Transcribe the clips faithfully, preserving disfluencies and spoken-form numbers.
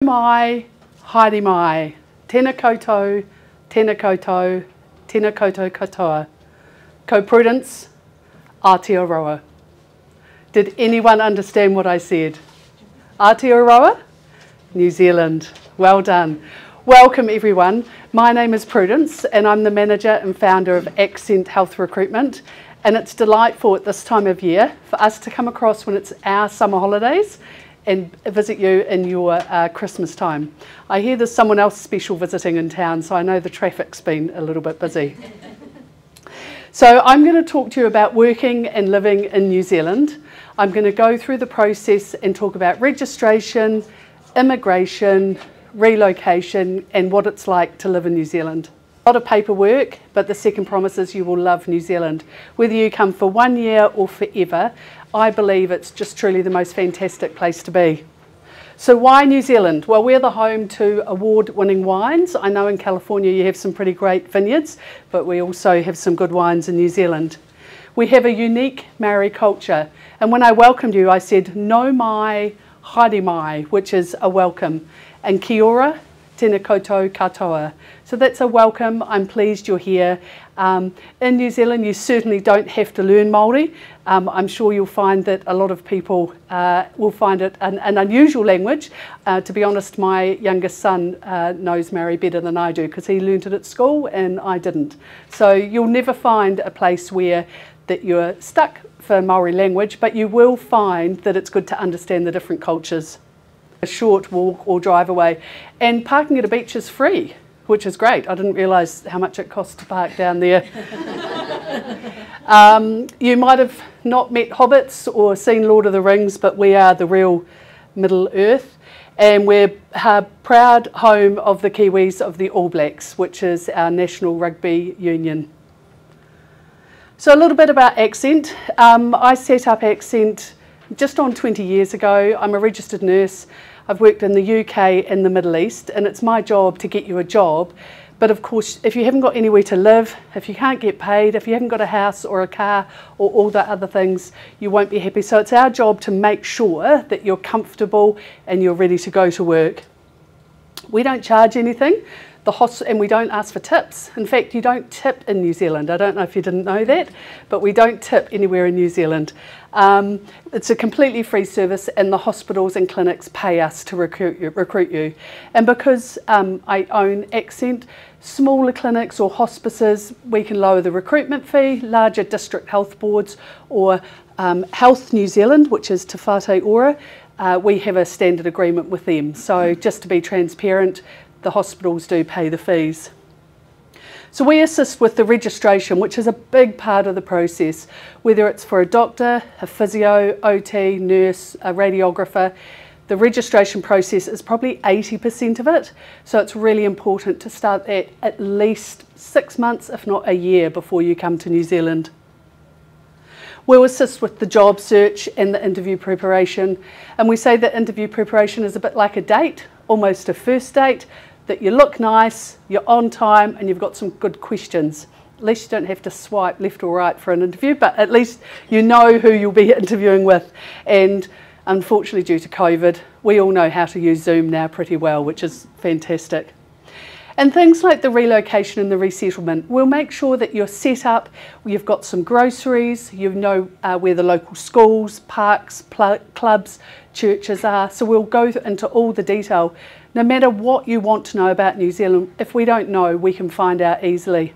mai, haere mai, tēnā koutou, tēnā koutou, tēnā koutou katoa. Ko Prudence, Aotearoa. Did anyone understand what I said? Aotearoa? New Zealand. Well done. Welcome everyone. My name is Prudence and I'm the manager and founder of Accent Health Recruitment, and it's delightful at this time of year for us to come across when it's our summer holidays and visit you in your uh, Christmas time. I hear there's someone else special visiting in town, so I know the traffic's been a little bit busy. So I'm going to talk to you about working and living in New Zealand. I'm going to go through the process and talk about registration, immigration, relocation and what it's like to live in New Zealand. A lot of paperwork, but the second promise is you will love New Zealand. Whether you come for one year or forever, I believe it's just truly the most fantastic place to be. So why New Zealand? Well, we're the home to award-winning wines. I know in California you have some pretty great vineyards, but we also have some good wines in New Zealand. We have a unique Maori culture, and when I welcomed you I said no mai, haere mai, which is a welcome. And kia ora, tēnā koutou katoa. So that's a welcome. I'm pleased you're here. Um, in New Zealand, you certainly don't have to learn Māori. Um, I'm sure you'll find that a lot of people uh, will find it an, an unusual language. Uh, to be honest, my youngest son uh, knows Māori better than I do because he learnt it at school and I didn't. So you'll never find a place where that you're stuck for Māori language, but you will find that it's good to understand the different cultures. A short walk or drive away, and parking at a beach is free, which is great. I didn't realise how much it costs to park down there. um, you might have not met hobbits or seen Lord of the Rings, but we are the real Middle Earth, and we're a proud home of the Kiwis of the All Blacks, which is our national rugby union. So a little bit about Accent. Um, I set up Accent just on twenty years ago. I'm a registered nurse. I've worked in the U K and the Middle East, and it's my job to get you a job. But of course, if you haven't got anywhere to live, if you can't get paid, if you haven't got a house or a car or all the other things, you won't be happy. So it's our job to make sure that you're comfortable and you're ready to go to work. We don't charge anything. The host and we don't ask for tips. In fact, you don't tip in New Zealand. I don't know if you didn't know that, but we don't tip anywhere in New Zealand. Um, it's a completely free service, and the hospitals and clinics pay us to recruit you. Recruit you. And because um, I own Accent, smaller clinics or hospices, we can lower the recruitment fee. Larger district health boards or um, Health New Zealand, which is Te Whātei Ora, uh, we have a standard agreement with them. So just to be transparent, the hospitals do pay the fees. So we assist with the registration, which is a big part of the process, whether it's for a doctor, a physio, O T, nurse, a radiographer. The registration process is probably eighty percent of it, so it's really important to start that at least six months, if not a year, before you come to New Zealand. We'll assist with the job search and the interview preparation, and we say that interview preparation is a bit like a date, almost a first date, that you look nice, you're on time, and you've got some good questions. At least you don't have to swipe left or right for an interview, but at least you know who you'll be interviewing with. And unfortunately, due to COVID, we all know how to use Zoom now pretty well, which is fantastic. And things like the relocation and the resettlement, we'll make sure that you're set up, you've got some groceries, you know uh, where the local schools, parks, clubs, churches are. So we'll go into all the detail. No matter what you want to know about New Zealand, if we don't know, we can find out easily.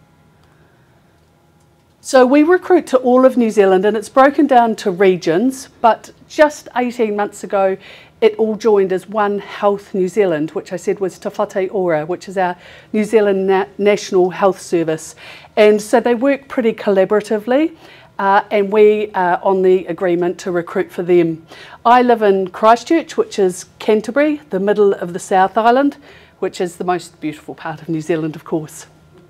So we recruit to all of New Zealand, and it's broken down to regions, but just eighteen months ago it all joined as one Health New Zealand, which I said was Te Whātei Ora, which is our New Zealand Na National Health Service. And so they work pretty collaboratively, uh, and we are on the agreement to recruit for them. I live in Christchurch, which is Canterbury, the middle of the South Island, which is the most beautiful part of New Zealand, of course.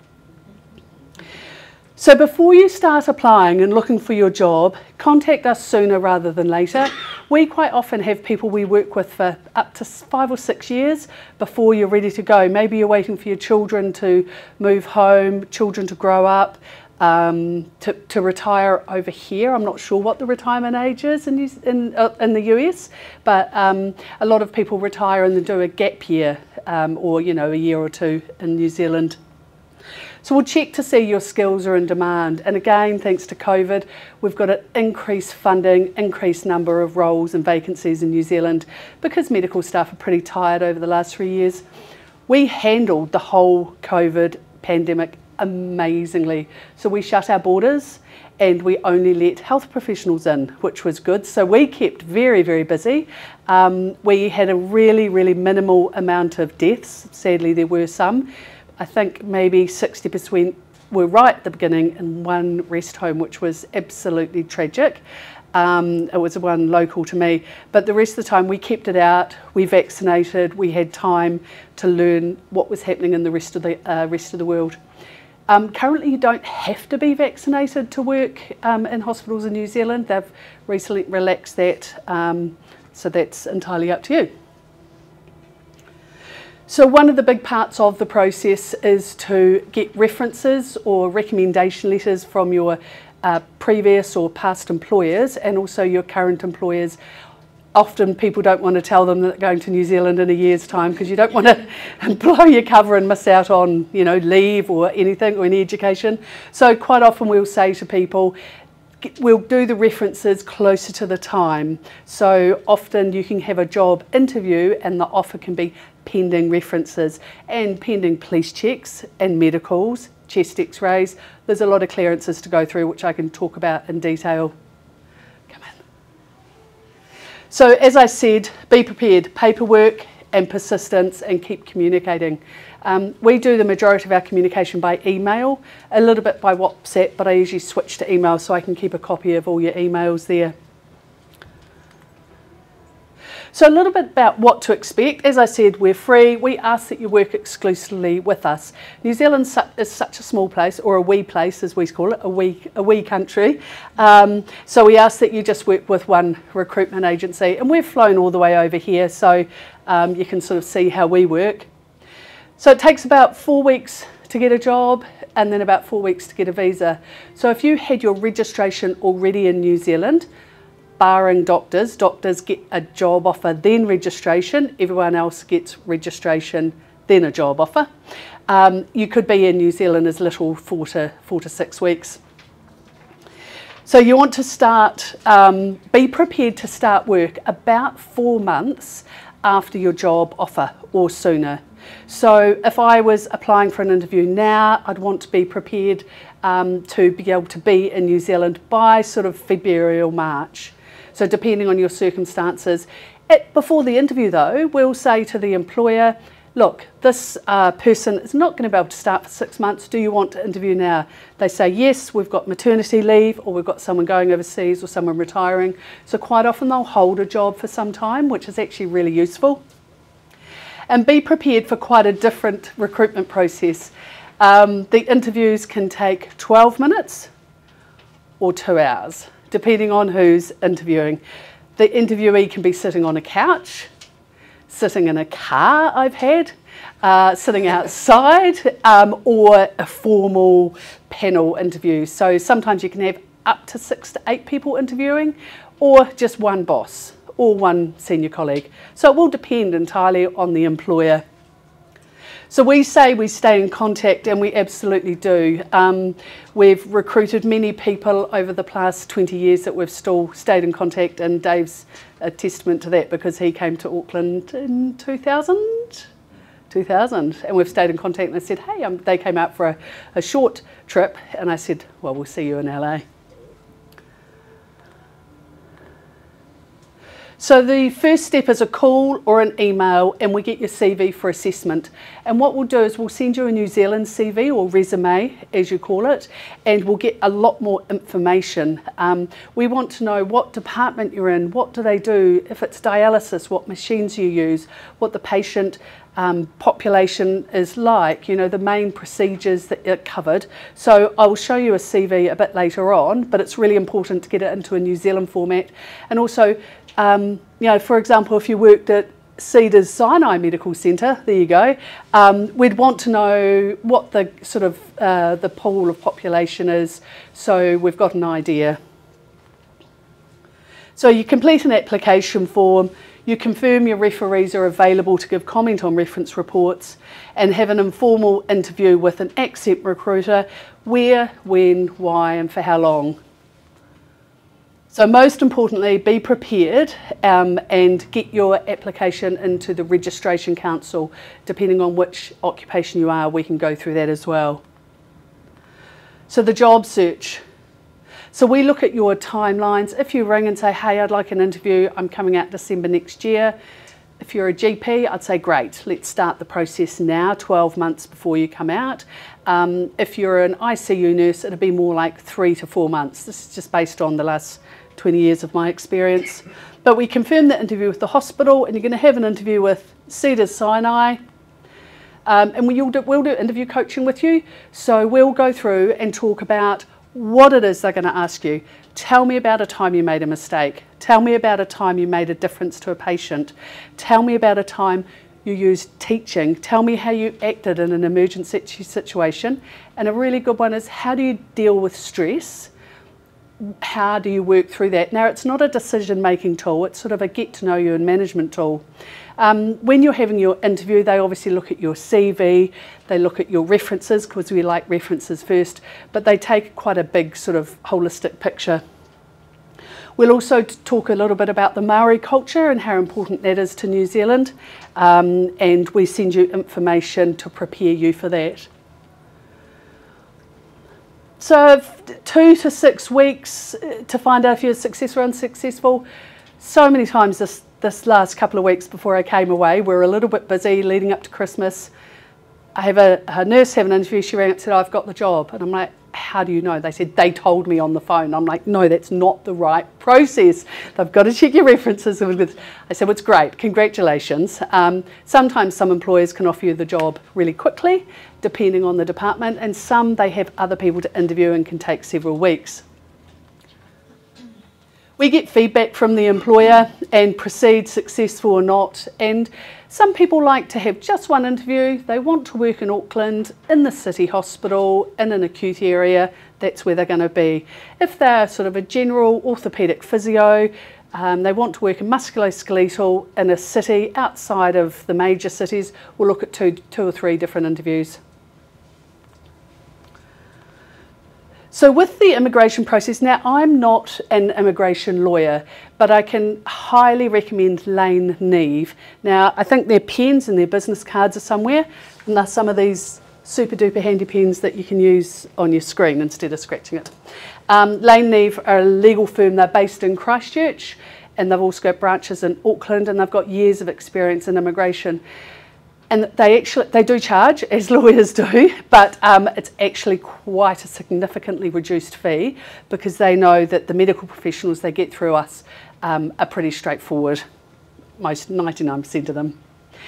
So before you start applying and looking for your job, contact us sooner rather than later. We quite often have people we work with for up to five or six years before you're ready to go. Maybe you're waiting for your children to move home, children to grow up, um, to, to retire over here. I'm not sure what the retirement age is in, in, uh, in the U S, but um, a lot of people retire and then do a gap year um, or, you know, a year or two in New Zealand. So we'll check to see your skills are in demand. And again, thanks to COVID, we've got an increased funding, increased number of roles and vacancies in New Zealand because medical staff are pretty tired over the last three years. We handled the whole COVID pandemic amazingly. So we shut our borders and we only let health professionals in, which was good. So we kept very, very busy. Um, we had a really, really minimal amount of deaths. Sadly, there were some. I think maybe sixty percent were right at the beginning and one rest home, which was absolutely tragic. Um, it was one local to me, but the rest of the time we kept it out, we vaccinated, we had time to learn what was happening in the rest of the, uh, rest of the world. Um, currently you don't have to be vaccinated to work um, in hospitals in New Zealand. They've recently relaxed that, um, so that's entirely up to you. So one of the big parts of the process is to get references or recommendation letters from your uh, previous or past employers and also your current employers. Often people don't want to tell them that they're going to New Zealand in a year's time because you don't want to blow your cover and miss out on, you know, leave or anything or any education. So quite often we'll say to people, we'll do the references closer to the time. So often you can have a job interview and the offer can be pending references and pending police checks and medicals, chest x-rays. There's a lot of clearances to go through which I can talk about in detail. Come in. So as I said, be prepared, paperwork and persistence and keep communicating. Um, we do the majority of our communication by email, a little bit by WhatsApp, but I usually switch to email so I can keep a copy of all your emails there. So a little bit about what to expect. As I said, we're free. We ask that you work exclusively with us. New Zealand is such a small place, or a wee place as we call it, a wee, a wee country. Um, so we ask that you just work with one recruitment agency. And we've flown all the way over here, so um, you can sort of see how we work. So it takes about four weeks to get a job and then about four weeks to get a visa. So if you had your registration already in New Zealand, barring doctors, doctors get a job offer, then registration. Everyone else gets registration, then a job offer. Um, you could be in New Zealand as little four to, four to six weeks. So you want to start, um, be prepared to start work about four months after your job offer or sooner. So if I was applying for an interview now, I'd want to be prepared um, to be able to be in New Zealand by sort of February or March. So depending on your circumstances. At, before the interview though, we'll say to the employer, look, this uh, person is not going to be able to start for six months. Do you want to interview now? They say, yes, we've got maternity leave or we've got someone going overseas or someone retiring. So quite often they'll hold a job for some time, which is actually really useful. And be prepared for quite a different recruitment process. Um, the interviews can take twelve minutes or two hours, depending on who's interviewing. The interviewee can be sitting on a couch, sitting in a car I've had, uh, sitting outside, um, or a formal panel interview. So sometimes you can have up to six to eight people interviewing, or just one boss or one senior colleague. So it will depend entirely on the employer. So we say we stay in contact, and we absolutely do. Um, we've recruited many people over the past twenty years that we've still stayed in contact, and Dave's a testament to that because he came to Auckland in two thousand, two thousand, and we've stayed in contact, and I said, hey, um, they came out for a, a short trip, and I said, well, we'll see you in L A. So the first step is a call or an email, and we get your C V for assessment. And what we'll do is we'll send you a New Zealand C V, or resume as you call it, and we'll get a lot more information. Um, we want to know what department you're in, what do they do, if it's dialysis, what machines you use, what the patient um, population is like, you know, the main procedures that are covered. So I will show you a C V a bit later on, but it's really important to get it into a New Zealand format. And also, Um, you know, for example, if you worked at Cedars Sinai Medical Centre, there you go, um, we'd want to know what the sort of uh, the pool of population is, so we've got an idea. So you complete an application form, you confirm your referees are available to give comment on reference reports, and have an informal interview with an accent recruiter, where, when, why and for how long. So most importantly, be prepared um, and get your application into the Registration Council. Depending on which occupation you are, we can go through that as well. So the job search. So we look at your timelines. If you ring and say, hey, I'd like an interview, I'm coming out December next year. If you're a G P, I'd say, great, let's start the process now, twelve months before you come out. Um, if you're an I C U nurse, it'll be more like three to four months. This is just based on the last twenty years of my experience. But we confirm the interview with the hospital, and you're going to have an interview with Cedars Sinai. Um, and we'll do, we'll do interview coaching with you. So we'll go through and talk about what it is they're going to ask you. Tell me about a time you made a mistake. Tell me about a time you made a difference to a patient. Tell me about a time you used teaching. Tell me how you acted in an emergency situation. And a really good one is, how do you deal with stress? How do you work through that? Now, it's not a decision-making tool, it's sort of a get-to-know you and management tool. Um, when you're having your interview, they obviously look at your C V, they look at your references, because we like references first, but they take quite a big sort of holistic picture. We'll also talk a little bit about the Maori culture and how important that is to New Zealand, um, and we send you information to prepare you for that. So two to six weeks to find out if you're successful or unsuccessful. So many times this, this last couple of weeks before I came away, we're a little bit busy leading up to Christmas. I have a, a nurse have an interview, she rang up and said, I've got the job. And I'm like, how do you know? They said, they told me on the phone. I'm like, no, that's not the right process. They've got to check your references. I said, well, it's great, congratulations. Um, sometimes some employers can offer you the job really quickly, depending on the department, and some they have other people to interview and can take several weeks. We get feedback from the employer and proceed successful or not, and some people like to have just one interview. They want to work in Auckland, in the city hospital, in an acute area, that's where they're going to be. If they're sort of a general orthopaedic physio, um, they want to work in musculoskeletal in a city outside of the major cities, we'll look at two, two or three different interviews. So with the immigration process, now I'm not an immigration lawyer, but I can highly recommend Lane Neve. Now I think their pens and their business cards are somewhere, and they're some of these super duper handy pens that you can use on your screen instead of scratching it. Um, Lane Neve are a legal firm, they're based in Christchurch, and they've also got branches in Auckland, and they've got years of experience in immigration. And they actually, they do charge, as lawyers do, but um, it's actually quite a significantly reduced fee, because they know that the medical professionals they get through us um, are pretty straightforward, most ninety-nine percent of them.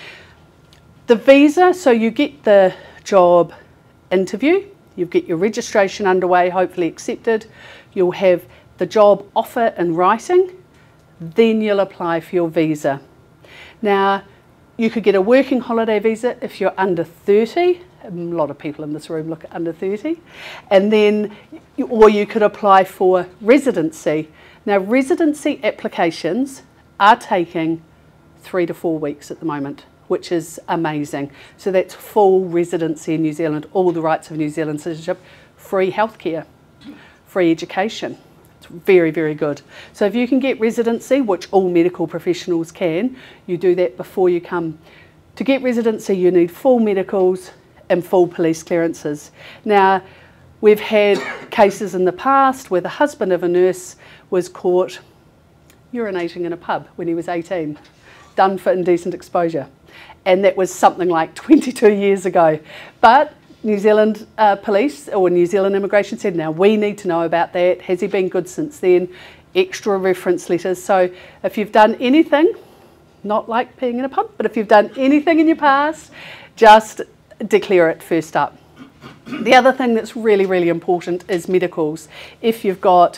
The visa, so you get the job interview, you get your registration underway, hopefully accepted, you'll have the job offer in writing, then you'll apply for your visa. Now, you could get a working holiday visa if you're under thirty. A lot of people in this room look at under thirty. And then, or you could apply for residency. Now, residency applications are taking three to four weeks at the moment, which is amazing. So that's full residency in New Zealand, all the rights of New Zealand citizenship, free healthcare, free education. It's very, very good. So if you can get residency, which all medical professionals can, you do that before you come. To get residency, you need full medicals and full police clearances. Now, we've had cases in the past where the husband of a nurse was caught urinating in a pub when he was eighteen, done for indecent exposure. And that was something like twenty-two years ago. But New Zealand uh, police or New Zealand immigration said, now we need to know about that. Has he been good since then? Extra reference letters. So if you've done anything, not like peeing in a pub, but if you've done anything in your past, just declare it first up. The other thing that's really, really important is medicals. If you've got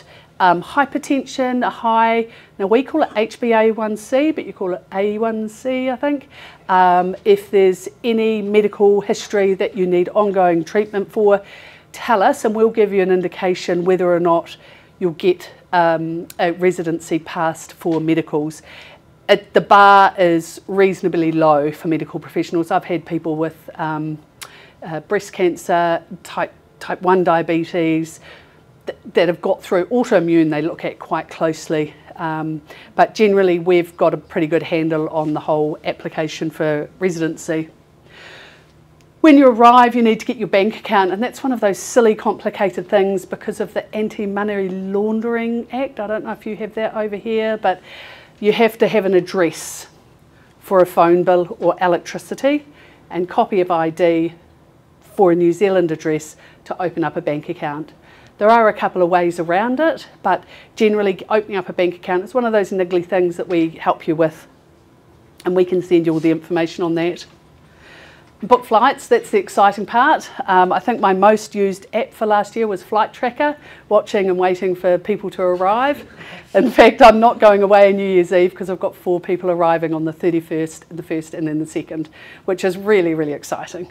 um, hypertension, a high, now we call it H b A one C, but you call it A one C, I think. Um, if there's any medical history that you need ongoing treatment for, tell us and we'll give you an indication whether or not you'll get um, a residency passed for medicals. It, the bar is reasonably low for medical professionals. I've had people with um, uh, breast cancer, type, type one diabetes, th that have got through autoimmune, they look at quite closely. Um, but generally we've got a pretty good handle on the whole application for residency. When you arrive, you need to get your bank account, and that's one of those silly, complicated things because of the Anti-Money Laundering Act. I don't know if you have that over here, but you have to have an address for a phone bill or electricity and copy of I D for a New Zealand address to open up a bank account. There are a couple of ways around it, but generally opening up a bank account is one of those niggly things that we help you with, and we can send you all the information on that. Book flights, that's the exciting part. Um, I think my most used app for last year was Flight Tracker, watching and waiting for people to arrive. In fact, I'm not going away on New Year's Eve because I've got four people arriving on the thirty-first, the first and then the second, which is really, really exciting.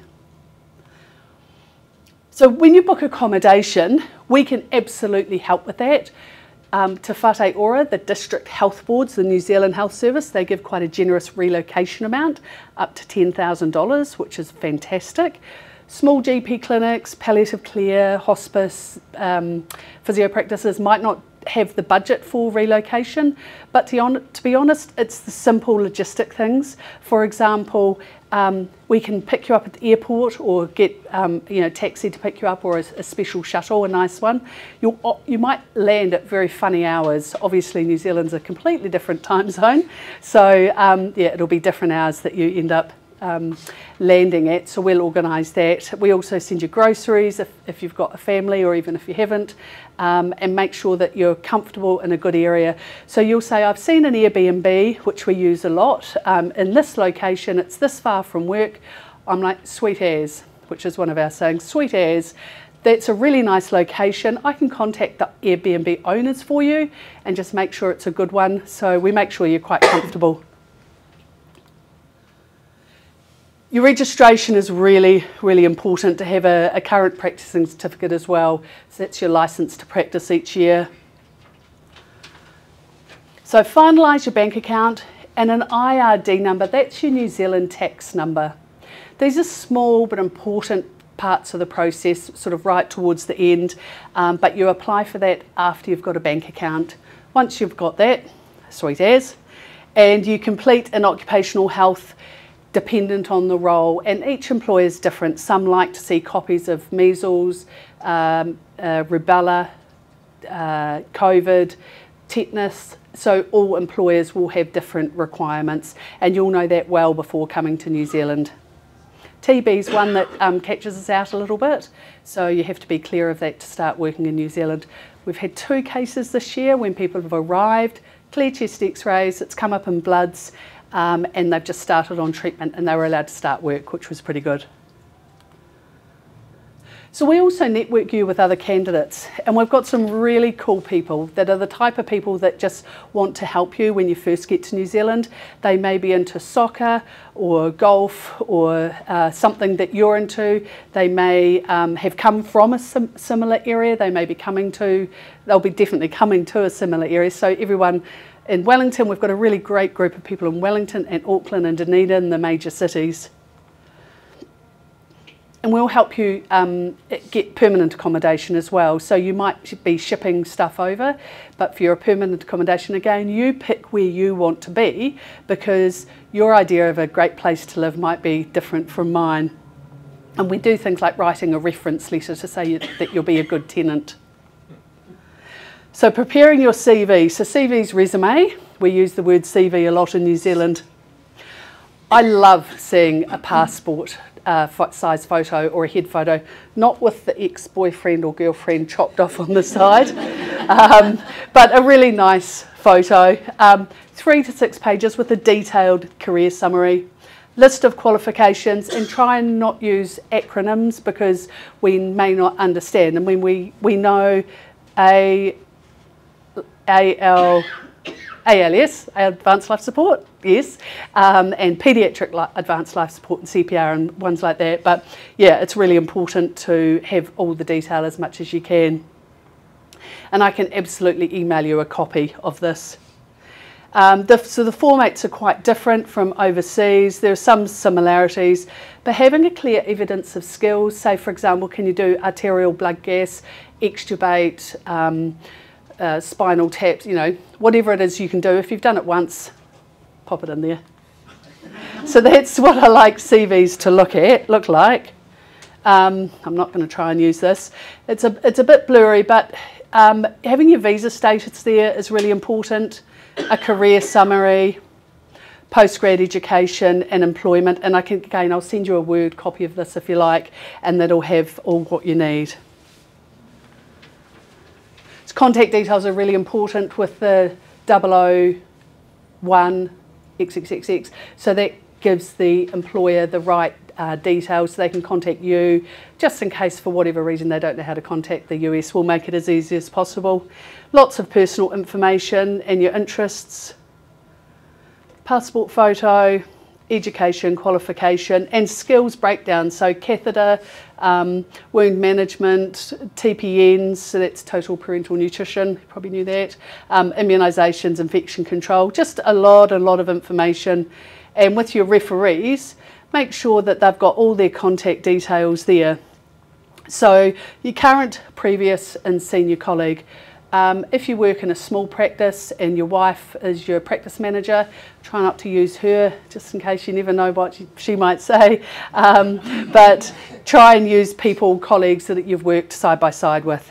So when you book accommodation, we can absolutely help with that. Um, Te Whate Ora, the district health boards, the New Zealand Health Service, they give quite a generous relocation amount, up to ten thousand dollars, which is fantastic. Small G P clinics, palliative care, hospice, um, physio practices might not have the budget for relocation, but to, on, to be honest, it's the simple logistic things. For example, um, we can pick you up at the airport or get um, you know, taxi to pick you up, or a, a special shuttle, a nice one. You'll, you might land at very funny hours. Obviously New Zealand's a completely different time zone, so um, yeah, it'll be different hours that you end up Um, landing at, so we'll organise that. We also send you groceries if, if you've got a family or even if you haven't, um, and make sure that you're comfortable in a good area. So you'll say, I've seen an Airbnb, which we use a lot, um, in this location, it's this far from work. I'm like, sweet as, which is one of our sayings, sweet as. That's a really nice location. I can contact the Airbnb owners for you and just make sure it's a good one. So we make sure you're quite comfortable. Your registration is really, really important to have a, a current practicing certificate as well. So that's your licence to practice each year. So finalise your bank account and an I R D number, that's your New Zealand tax number. These are small but important parts of the process, sort of right towards the end, um, but you apply for that after you've got a bank account. Once you've got that, sweet as, and you complete an occupational health dependent on the role, and each employer is different. Some like to see copies of measles, um, uh, rubella, uh, COVID, tetanus, so all employers will have different requirements, and you'll know that well before coming to New Zealand. T B is one that um, catches us out a little bit, so you have to be clear of that to start working in New Zealand. We've had two cases this year when people have arrived, clear chest x-rays, it's come up in bloods, Um, and they've just started on treatment and they were allowed to start work, which was pretty good. So we also network you with other candidates, and we've got some really cool people that are the type of people that just want to help you when you first get to New Zealand. They may be into soccer or golf or uh, something that you're into. They may um, have come from a sim similar area. They may be coming to, they'll be definitely coming to a similar area. So everyone in Wellington, we've got a really great group of people in Wellington and Auckland and Dunedin, the major cities. And we'll help you um, get permanent accommodation as well. So you might be shipping stuff over, but for your permanent accommodation, again, you pick where you want to be, because your idea of a great place to live might be different from mine. And we do things like writing a reference letter to say that you'll be a good tenant. So preparing your C V. So C V's resume. We use the word C V a lot in New Zealand. I love seeing a passport uh, size photo or a head photo, not with the ex-boyfriend or girlfriend chopped off on the side, um, but a really nice photo. Um, three to six pages with a detailed career summary, list of qualifications, and try and not use acronyms because we may not understand. And when we, we know a A L, A L S, Advanced Life Support, yes, um, and Paediatric li Advanced Life Support and C P R and ones like that. But yeah, it's really important to have all the detail as much as you can. And I can absolutely email you a copy of this. Um, the, so the formats are quite different from overseas. There are some similarities, but having a clear evidence of skills, say for example, can you do arterial blood gas, extubate, um, uh, spinal taps, you know, whatever it is you can do. If you've done it once, pop it in there. So that's what I like C Vs to look at, look like. Um, I'm not going to try and use this. It's a, it's a bit blurry, but um, having your visa status there is really important. A career summary, postgrad education and employment, and I can, again, I'll send you a Word copy of this if you like, and that'll have all what you need. So contact details are really important with the double oh one X X X X, so that gives the employer the right uh, details so they can contact you, just in case for whatever reason they don't know how to contact the U S. We'll make it as easy as possible. Lots of personal information and your interests, passport photo, education, qualification, and skills breakdown. So catheter, um, wound management, T P Ns, so that's total parental nutrition, you probably knew that, um, immunisations, infection control, just a lot, a lot of information. And with your referees, make sure that they've got all their contact details there. So your current, previous and senior colleague. Um, if you work in a small practice and your wife is your practice manager, try not to use her, just in case you never know what she might say. Um, but try and use people, colleagues that you've worked side by side with.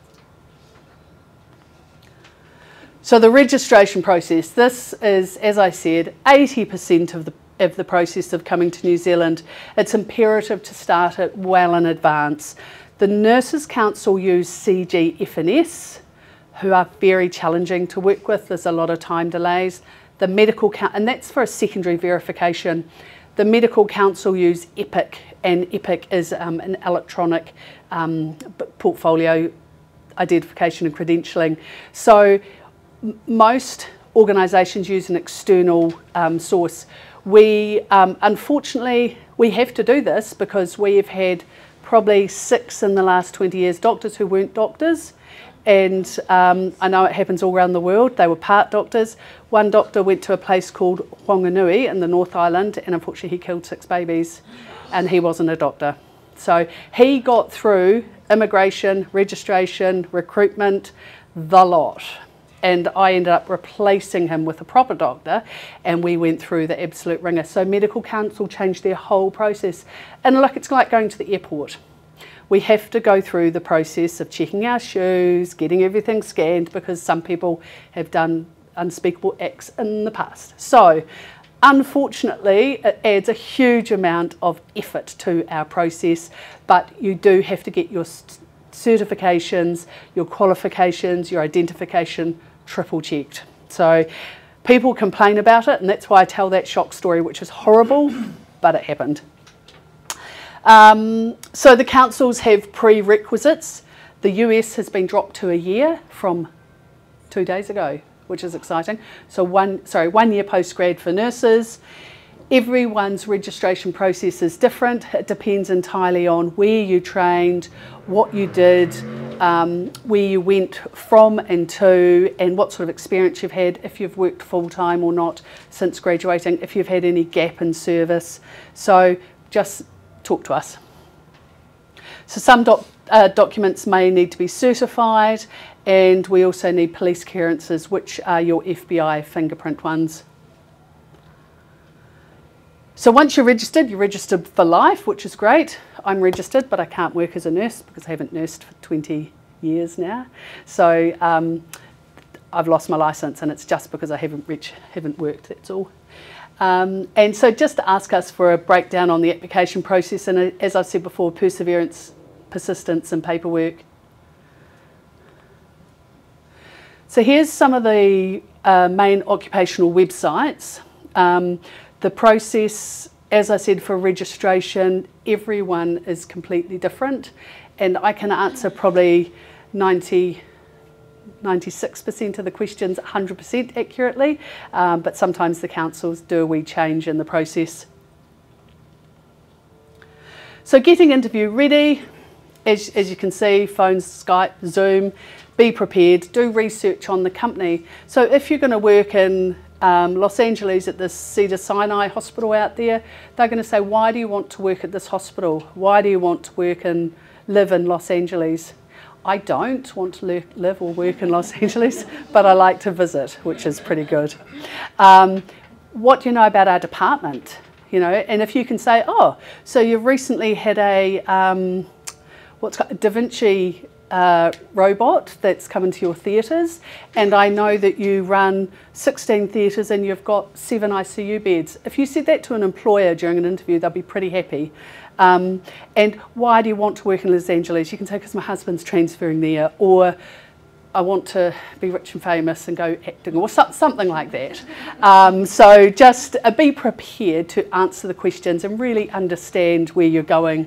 So the registration process, this is, as I said, eighty percent of the, of the process of coming to New Zealand. It's imperative to start it well in advance. The Nurses Council use C G F N S, who are very challenging to work with. There's a lot of time delays. The medical, and that's for a secondary verification. The Medical Council use EPIC, and EPIC is um, an electronic um, portfolio identification and credentialing. So most organisations use an external um, source. We, um, unfortunately, we have to do this because we have had probably six in the last twenty years, doctors who weren't doctors. And um, I know it happens all around the world. They were part doctors. One doctor went to a place called Whanganui in the North Island, and unfortunately he killed six babies, and he wasn't a doctor. So he got through immigration, registration, recruitment, the lot. And I ended up replacing him with a proper doctor, and we went through the absolute ringer. So Medical Council changed their whole process. And look, it's like going to the airport. We have to go through the process of checking our shoes, getting everything scanned, because some people have done unspeakable acts in the past. So unfortunately, it adds a huge amount of effort to our process, but you do have to get your certifications, your qualifications, your identification triple checked. So people complain about it, and that's why I tell that shock story, which is horrible, but it happened. Um, so the councils have prerequisites. The U S has been dropped to a year from two days ago, which is exciting. So one, sorry, one year postgrad for nurses. Everyone's registration process is different. It depends entirely on where you trained, what you did, um, where you went from and to, and what sort of experience you've had, if you've worked full-time or not since graduating, if you've had any gap in service. So just talk to us. So some doc, uh, documents may need to be certified, and we also need police clearances, which are your F B I fingerprint ones. So once you're registered, you're registered for life, which is great. I'm registered, but I can't work as a nurse because I haven't nursed for twenty years now. So um, I've lost my licence, and it's just because I haven't, reached, haven't worked, that's all. Um, and so just to ask us for a breakdown on the application process, and as I've said before, perseverance, persistence and paperwork. So here's some of the uh, main occupational websites. Um, the process, as I said, for registration, everyone is completely different, and I can answer probably ninety, ninety-six percent of the questions one hundred percent accurately, um, but sometimes the councils do a wee change in the process. So getting interview ready, as, as you can see, phones, Skype, Zoom, be prepared, do research on the company. So if you're going to work in um, Los Angeles at this Cedars-Sinai hospital out there, they're going to say, why do you want to work at this hospital? Why do you want to work and live in Los Angeles? I don't want to live or work in Los Angeles, but I like to visit, which is pretty good. Um, what do you know about our department? You know, and if you can say, oh, so you've recently had a um, what's called a Da Vinci uh, robot that's come into your theatres, and I know that you run sixteen theatres and you've got seven I C U beds. If you said that to an employer during an interview, they'll be pretty happy. Um, and why do you want to work in Los Angeles? You can say, because my husband's transferring there, or I want to be rich and famous and go acting, or so, something like that. Um, so just uh, be prepared to answer the questions and really understand where you're going.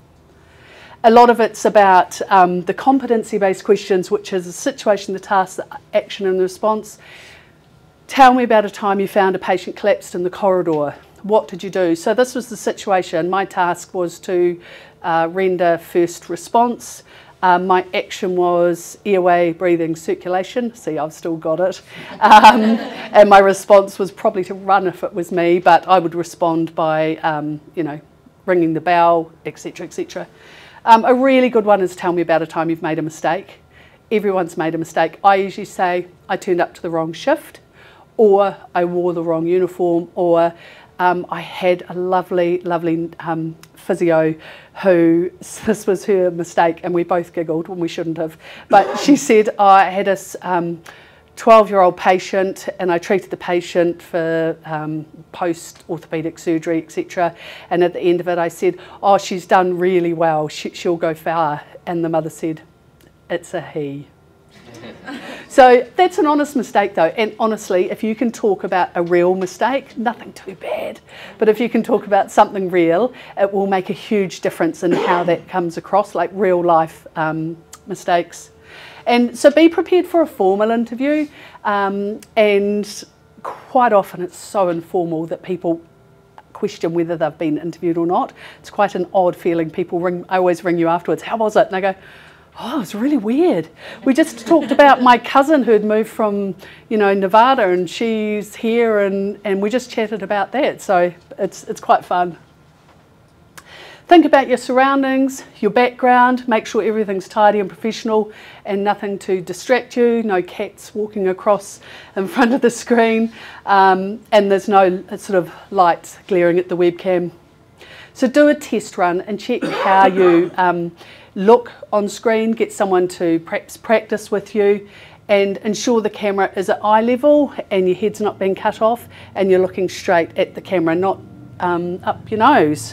A lot of it's about um, the competency-based questions, which is the situation, the task, the action and the response. Tell me about a time you found a patient collapsed in the corridor. What did you do? So this was the situation. My task was to uh, render first response. Um, my action was airway, breathing, circulation. See, I've still got it. Um, and my response was probably to run if it was me, but I would respond by, um, you know, ringing the bell, et cetera, et cetera. Um, a really good one is tell me about a time you've made a mistake. Everyone's made a mistake. I usually say I turned up to the wrong shift, or I wore the wrong uniform, or um, I had a lovely, lovely um, physio who, this was her mistake, and we both giggled when we shouldn't have, but she said, oh, I had a um, twelve year old patient and I treated the patient for um, post orthopaedic surgery, et cetera, and at the end of it I said, oh, she's done really well, she, she'll go far, and the mother said, it's a he. So that's an honest mistake though, and honestly, if you can talk about a real mistake, nothing too bad, but if you can talk about something real, it will make a huge difference in how that comes across, like real life um, mistakes. And so be prepared for a formal interview, um, and quite often it's so informal that people question whether they've been interviewed or not. It's quite an odd feeling. People ring, I always ring you afterwards, how was it? And I go, oh, it's really weird. We just talked about my cousin who'd moved from, you know, Nevada, and she's here, and, and we just chatted about that. So it's, it's quite fun. Think about your surroundings, your background, make sure everything's tidy and professional and nothing to distract you, no cats walking across in front of the screen, um, and there's no sort of lights glaring at the webcam. So do a test run and check how you um, look on screen, get someone to perhaps practice with you, and ensure the camera is at eye level and your head's not being cut off and you're looking straight at the camera, not um, up your nose.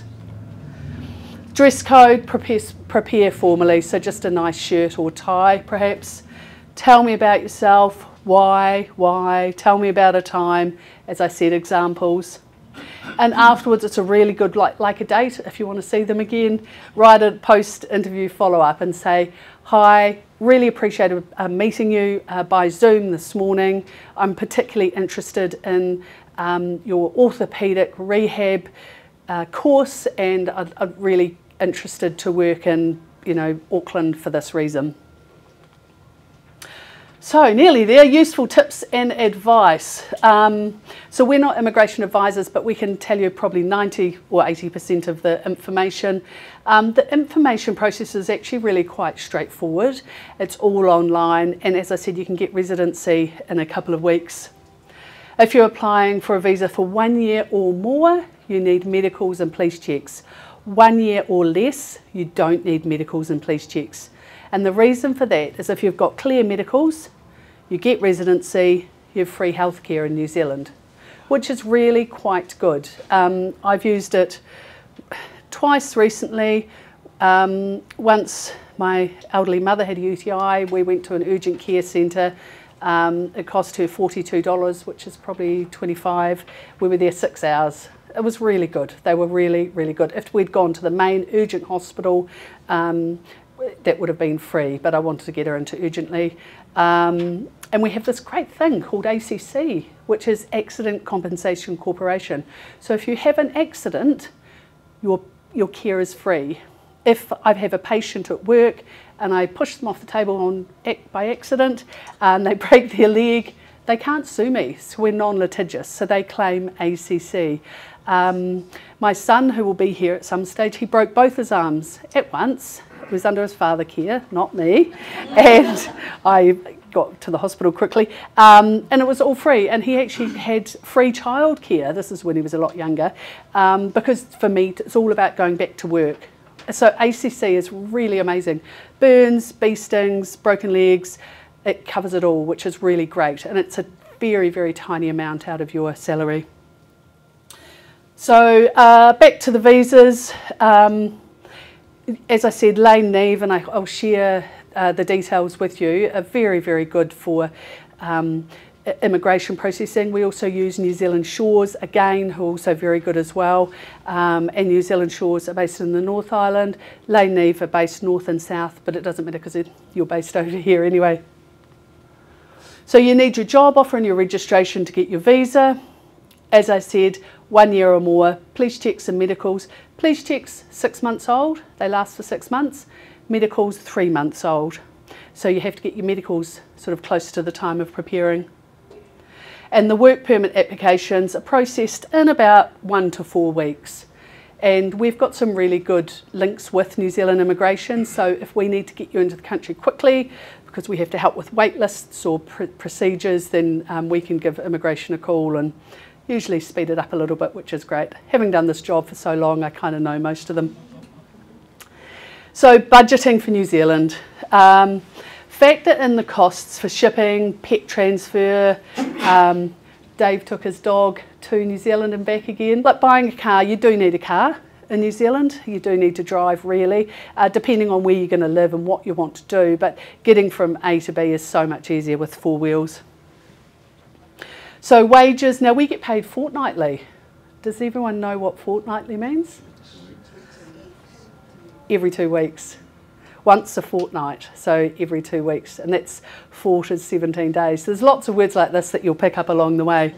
Dress code, prepare, prepare formally, so just a nice shirt or tie perhaps. Tell me about yourself, why, why, tell me about a time, as I said, examples. And afterwards it's a really good, like, like a date, if you want to see them again, write a post-interview follow-up and say, hi, really appreciated uh, meeting you uh, by Zoom this morning. I'm particularly interested in um, your orthopaedic rehab uh, course, and I'd, I'd really interested to work in, you know, Auckland for this reason. So nearly there, useful tips and advice. Um, so we're not immigration advisors, but we can tell you probably ninety or eighty percent of the information. Um, the information process is actually really quite straightforward. It's all online, and as I said, you can get residency in a couple of weeks. If you're applying for a visa for one year or more, you need medicals and police checks. One year or less, you don't need medicals and police checks. And the reason for that is if you've got clear medicals, you get residency, you have free healthcare in New Zealand, which is really quite good. Um, I've used it twice recently. Um, once my elderly mother had a U T I, we went to an urgent care centre. Um, it cost her forty-two dollars, which is probably twenty-five dollars. We were there six hours. It was really good. They were really, really good. If we'd gone to the main urgent hospital, um, that would have been free, but I wanted to get her into urgently. Um, and we have this great thing called A C C, which is Accident Compensation Corporation. So if you have an accident, your, your care is free. If I have a patient at work and I push them off the table on, by accident and they break their leg, they can't sue me, so we're non-litigious, so they claim A C C. Um, my son, who will be here at some stage, he broke both his arms at once. It was under his father care, not me, and I got to the hospital quickly, um, and it was all free, and he actually had free childcare. This is when he was a lot younger, um, because for me it's all about going back to work. So A C C is really amazing. Burns, bee stings, broken legs, it covers it all, which is really great, and it's a very, very tiny amount out of your salary. So uh, back to the visas. Um, as I said, Lane Neve, and I, I'll share uh, the details with you, are very, very good for um, immigration processing. We also use New Zealand Shores, again, who are also very good as well. Um, and New Zealand Shores are based in the North Island. Lane Neve are based north and south, but it doesn't matter because you're based over here anyway. So you need your job offer and your registration to get your visa. As I said, one year or more. Police checks and medicals. Police checks, six months old. They last for six months. Medicals, three months old. So you have to get your medicals sort of close to the time of preparing. And the work permit applications are processed in about one to four weeks. And we've got some really good links with New Zealand Immigration. So if we need to get you into the country quickly, because we have to help with wait lists or pr procedures, then um, we can give immigration a call and usually speed it up a little bit, which is great. Having done this job for so long, I kind of know most of them. So budgeting for New Zealand. Um, factor in the costs for shipping, pet transfer. Um, Dave took his dog to New Zealand and back again. Like buying a car, you do need a car in New Zealand. You do need to drive really, uh, depending on where you're going to live and what you want to do. But getting from A to B is so much easier with four wheels. So wages, now we get paid fortnightly. Does everyone know what fortnightly means? Every two weeks. Once a fortnight, so every two weeks. And that's four to seventeen days. So there's lots of words like this that you'll pick up along the way.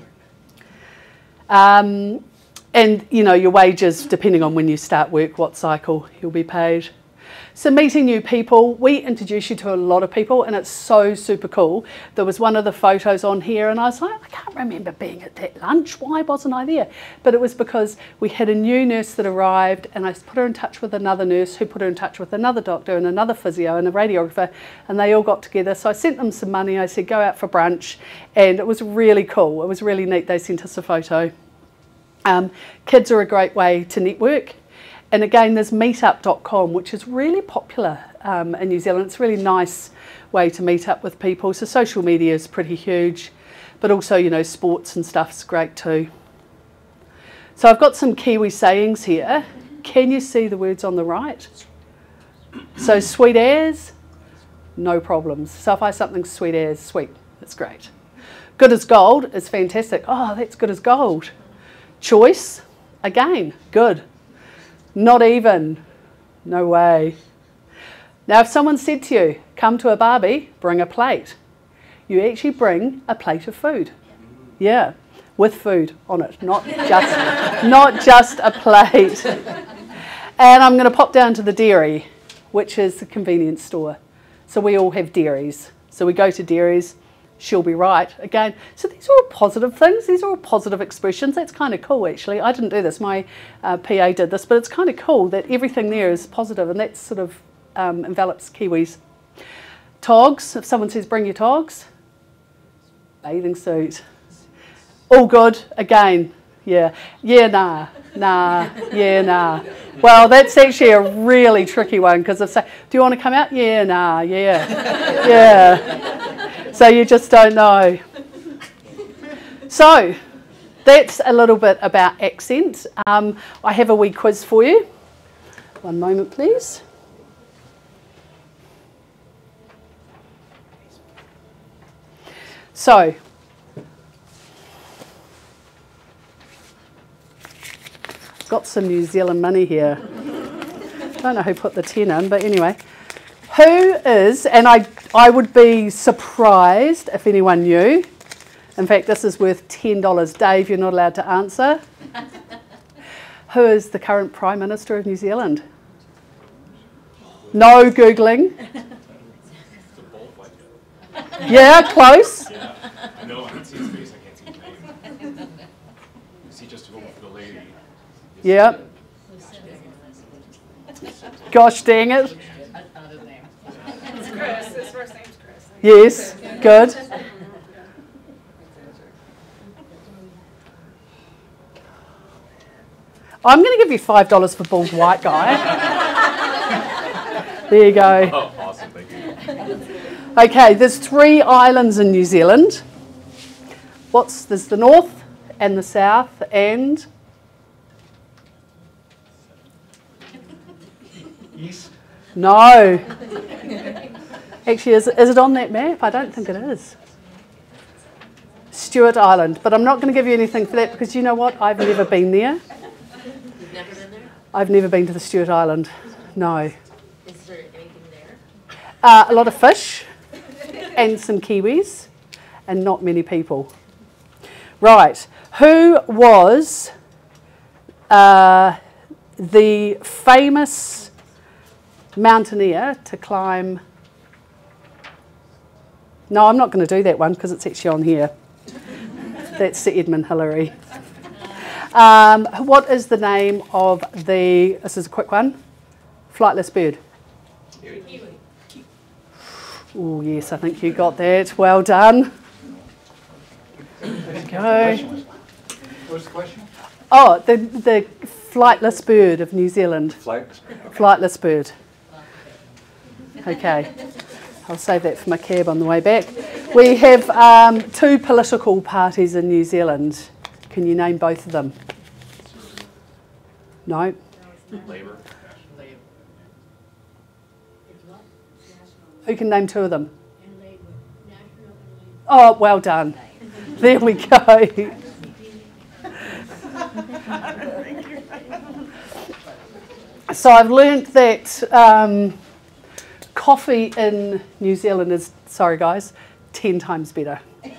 Um, and, you know, your wages, depending on when you start work, what cycle you'll be paid. So meeting new people, we introduce you to a lot of people, and it's so super cool. There was one of the photos on here and I was like, I can't remember being at that lunch. Why wasn't I there? But it was because we had a new nurse that arrived and I put her in touch with another nurse who put her in touch with another doctor and another physio and a radiographer, and they all got together. So I sent them some money. I said, go out for brunch, and it was really cool. It was really neat. They sent us a photo. Um, kids are a great way to network. And again, there's meetup dot com, which is really popular um, in New Zealand. It's a really nice way to meet up with people. So social media is pretty huge, but also, you know, sports and stuff's great too. So I've got some Kiwi sayings here. Can you see the words on the right? So sweet as, no problems. So if I something sweet as, sweet, that's great. Good as gold is fantastic. Oh, that's good as gold. Choice, again, good. Not even, no way. Now if someone said to you, come to a barbie, bring a plate. You actually bring a plate of food. Yeah, with food on it, not just, not just a plate. And I'm going to pop down to the dairy, which is the convenience store. So we all have dairies. So we go to dairies, she'll be right. Again, so these are all positive things. These are all positive expressions. That's kind of cool, actually. I didn't do this. My uh, P A did this, but it's kind of cool that everything there is positive, and that sort of um, envelops Kiwis. Togs. If someone says, bring your togs. Bathing suit. All good. Again, yeah. Yeah, nah. Nah. Yeah, nah. Well, that's actually a really tricky one, because if say, do you want to come out? Yeah, nah. Yeah. Yeah. So you just don't know. So that's a little bit about accent. Um, I have a wee quiz for you. One moment, please. So, got some New Zealand money here. I don't know who put the ten in, but anyway. Who is, and I, I would be surprised if anyone knew, in fact this is worth ten dollars. Dave, you're not allowed to answer. Who is the current Prime Minister of New Zealand? No Googling. Yeah, close. Yeah, I know, I can't see his face, I can't see his name. Is he just over for the lady? Yeah. Gosh dang it. It's Chris. His first name's Chris. Yes, good. I'm going to give you five dollars for bald white guy. There you go. Oh, awesome, thank you. Okay, there's three islands in New Zealand. What's, there's the north and the south and... East? No. Actually, is, is it on that map? I don't think it is. Stewart Island. But I'm not going to give you anything for that because you know what? I've never been there. You've never been there? I've never been to the Stewart Island. No. Is there anything there? Uh, a lot of fish and some kiwis and not many people. Right. Who was uh, the famous mountaineer to climb... No, I'm not going to do that one because it's actually on here. That's Sir Edmund Hillary. Um, what is the name of the, this is a quick one, flightless bird? Oh yes, I think you got that. Well done. There you go. What's the question? Oh, the, the flightless bird of New Zealand. Flightless. Flightless bird. Okay. I'll save that for my cab on the way back. We have um, two political parties in New Zealand. Can you name both of them? No? Labour. Who can name two of them? Oh, well done. There we go. So I've learnt that um, coffee in New Zealand is, sorry guys, ten times better.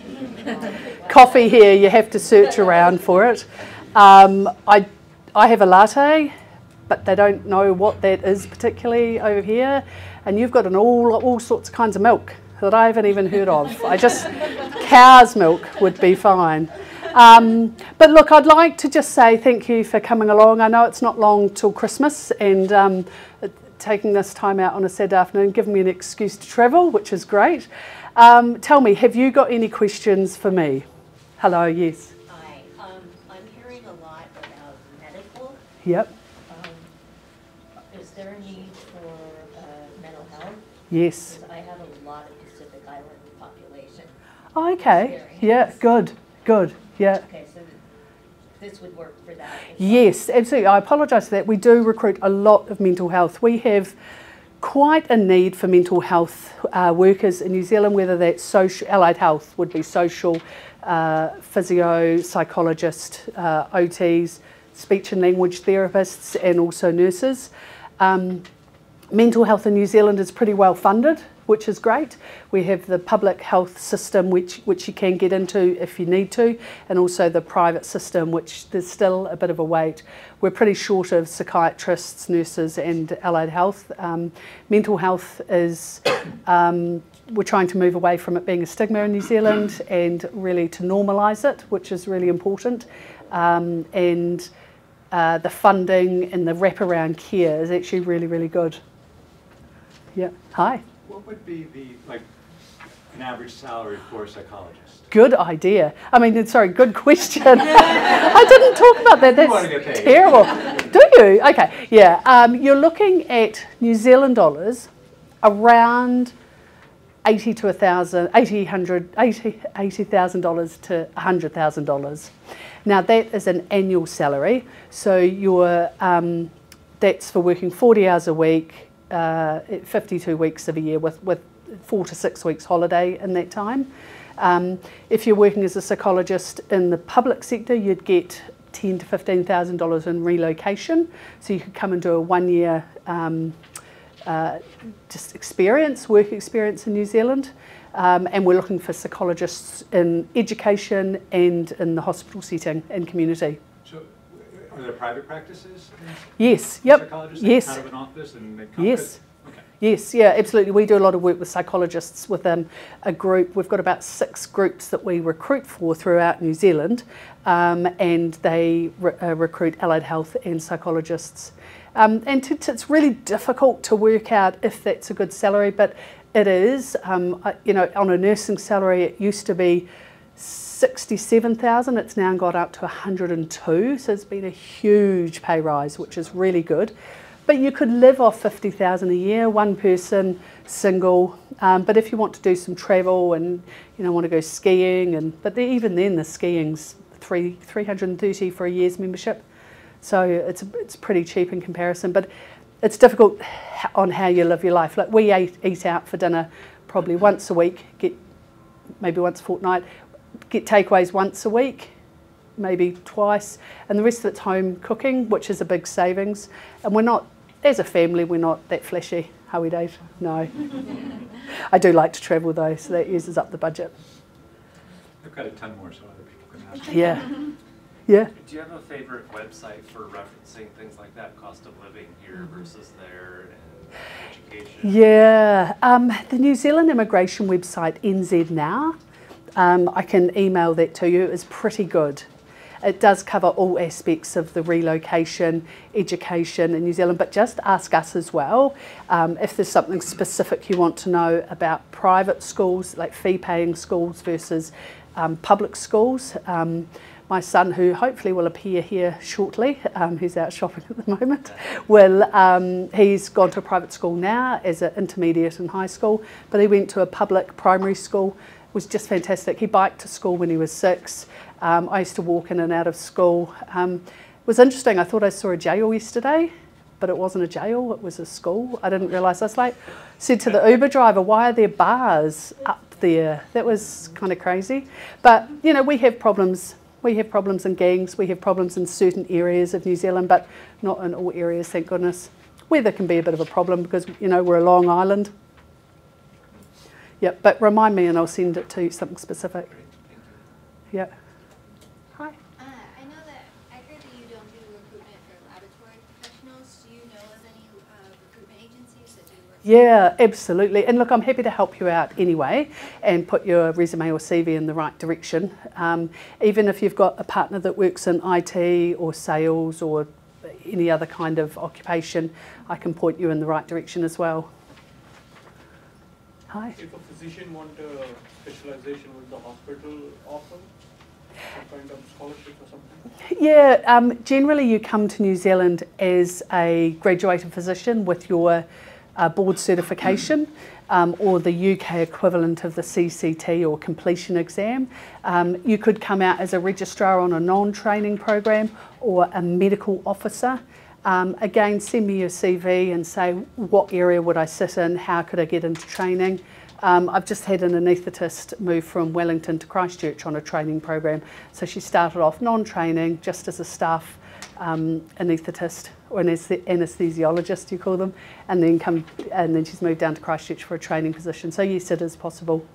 Coffee here, you have to search around for it. Um, I, I have a latte, but they don't know what that is particularly over here. And you've got an all, all sorts of kinds of milk that I haven't even heard of. I just, cow's milk would be fine. Um, but look, I'd like to just say thank you for coming along. I know it's not long till Christmas and um, taking this time out on a Saturday afternoon, giving me an excuse to travel, which is great. Um, tell me, have you got any questions for me? Hello, yes. Hi, um, I'm hearing a lot about medical. Yep. Um, is there a need for uh, mental health? Yes. Because I have a lot of Pacific Island population. Oh, okay. Yeah, good, good. Yeah. Okay, so this would work for that. Yes, absolutely. I apologise for that. We do recruit a lot of mental health. We have quite a need for mental health uh, workers in New Zealand, whether that's social, allied health would be social, uh, physio, psychologist, uh, O Ts, speech and language therapists, and also nurses. Um, mental health in New Zealand is pretty well funded, which is great. We have the public health system, which, which you can get into if you need to, and also the private system, which there's still a bit of a wait. We're pretty short of psychiatrists, nurses, and allied health. Um, mental health is, um, we're trying to move away from it being a stigma in New Zealand and really to normalise it, which is really important. Um, and uh, the funding and the wraparound care is actually really, really good. Yeah, hi. What would be the, like, an average salary for a psychologist? Good idea. I mean, sorry, good question. I didn't talk about that. That's want to get paid. terrible. Do you? Okay, yeah. Um, you're looking at New Zealand dollars around eighty to a thousand, eighty hundred, eighty eighty thousand dollars to a hundred thousand dollars. Now that is an annual salary, so you're um, that's for working forty hours a week. Uh, fifty-two weeks of a year with, with four to six weeks holiday in that time. Um, if you're working as a psychologist in the public sector, you'd get ten thousand to fifteen thousand dollars in relocation. So you could come and do a one-year um, uh, just experience, work experience in New Zealand. Um, and we're looking for psychologists in education and in the hospital setting and community. So, are there private practices? Yes, yep, Psychologists yes. Out of an office and they come Yes. Okay. Yes, yeah, absolutely. We do a lot of work with psychologists within a group. We've got about six groups that we recruit for throughout New Zealand, um, and they re uh, recruit allied health and psychologists. Um, and to, to, it's really difficult to work out if that's a good salary, but it is. Um, you know, on a nursing salary, it used to be sixty-seven thousand. It's now got up to one hundred and two, so it's been a huge pay rise, which is really good. But you could live off fifty thousand a year, one person, single. Um, but if you want to do some travel and you know want to go skiing, and but even then the skiing's three three hundred and thirty for a year's membership, so it's it's pretty cheap in comparison. But it's difficult on how you live your life. Like we eat, eat out for dinner probably once a week, get maybe once a fortnight, get takeaways once a week, maybe twice, and the rest of it's home cooking, which is a big savings. And we're not, as a family, we're not that flashy. How we date? No. I do like to travel though, so that uses up the budget. I've got a ton more, so other people can ask. Yeah. Yeah. Do you have a favorite website for referencing things like that, cost of living here versus there, and education? Yeah, um, the New Zealand immigration website, N Z Now, um, I can email that to you, is pretty good. It does cover all aspects of the relocation, education in New Zealand, but just ask us as well um, if there's something specific you want to know about private schools, like fee-paying schools versus um, public schools. Um, My son, who hopefully will appear here shortly, um, who's out shopping at the moment, will, um, he's gone to a private school now as an intermediate in high school, but he went to a public primary school. It was just fantastic. He biked to school when he was six. Um, I used to walk in and out of school. Um, it was interesting. I thought I saw a jail yesterday, but it wasn't a jail, it was a school. I didn't realise. I was like, said to the Uber driver, why are there bars up there? That was kind of crazy. But, you know, we have problems. We have problems in gangs, we have problems in certain areas of New Zealand, but not in all areas, thank goodness. Weather can be a bit of a problem because, you know, we're a long island. Yep, but remind me and I'll send it to you, something specific. Great, thank you. Yeah. Hi. Uh, I know that I heard that you don't do recruitment for laboratory professionals. Do you know of any uh, recruitment agencies that do work? Yeah, absolutely. And look, I'm happy to help you out anyway and put your resume or C V in the right direction. Um, even if you've got a partner that works in I T or sales or any other kind of occupation, I can point you in the right direction as well. Hi. If a physician wants a specialization, will the hospital offer some kind of scholarship or something? Yeah, um, generally you come to New Zealand as a graduated physician with your uh, board certification um, or the U K equivalent of the C C T or completion exam. Um, you could come out as a registrar on a non-training program or a medical officer. Um, again, send me your C V and say what area would I sit in, how could I get into training. Um, I've just had an anaesthetist move from Wellington to Christchurch on a training program. So she started off non-training, just as a staff um, anaesthetist or anaesthesiologist, you call them, and then come and then she's moved down to Christchurch for a training position. So yes, it is possible.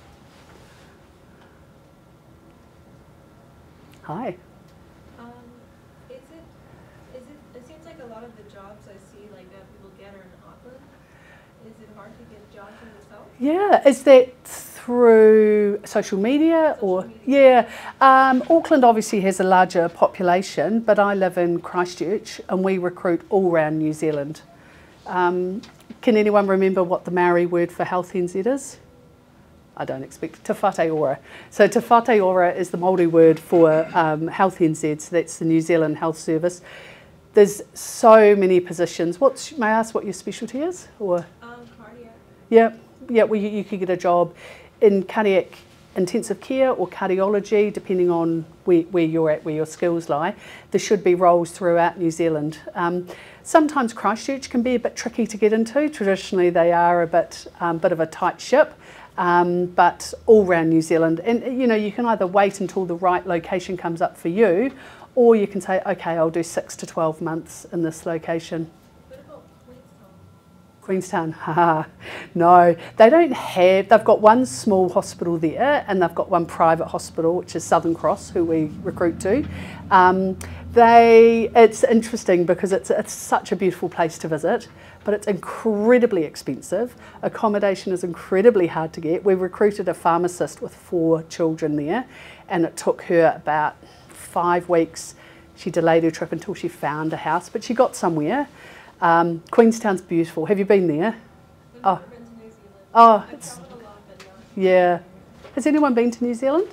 Hi. Um, is it, is it, it seems like a lot of the jobs I see like that people get are in Auckland. Is it hard to get jobs in the South? Yeah, is that through social media Social or? media. Yeah, um, Auckland obviously has a larger population, but I live in Christchurch and we recruit all around New Zealand. Um, can anyone remember what the Maori word for Health N Z is? I don't expect Te Whate Ora. So Te Whate Ora is the Māori word for um, Health N Z, so that's the New Zealand Health Service. There's so many positions. What's, may I ask what your specialty is? Or Um, cardiac. yeah, yeah. Well, you, you could get a job in cardiac intensive care or cardiology, depending on where, where you're at, where your skills lie. There should be roles throughout New Zealand. Um, sometimes Christchurch can be a bit tricky to get into. Traditionally, they are a bit, um, bit of a tight ship. Um, but all around New Zealand, and you know, you can either wait until the right location comes up for you, or you can say, okay, I'll do six to twelve months in this location. What about Queenstown? Queenstown, haha, no, they don't have, they've got one small hospital there and they've got one private hospital, which is Southern Cross, who we recruit to. Um, they, it's interesting because it's, it's such a beautiful place to visit, but it's incredibly expensive. Accommodation is incredibly hard to get. We recruited a pharmacist with four children there, and it took her about five weeks. She delayed her trip until she found a house, but she got somewhere. Um, Queenstown's beautiful. Have you been there? Oh, oh, it's, yeah. Has anyone been to New Zealand?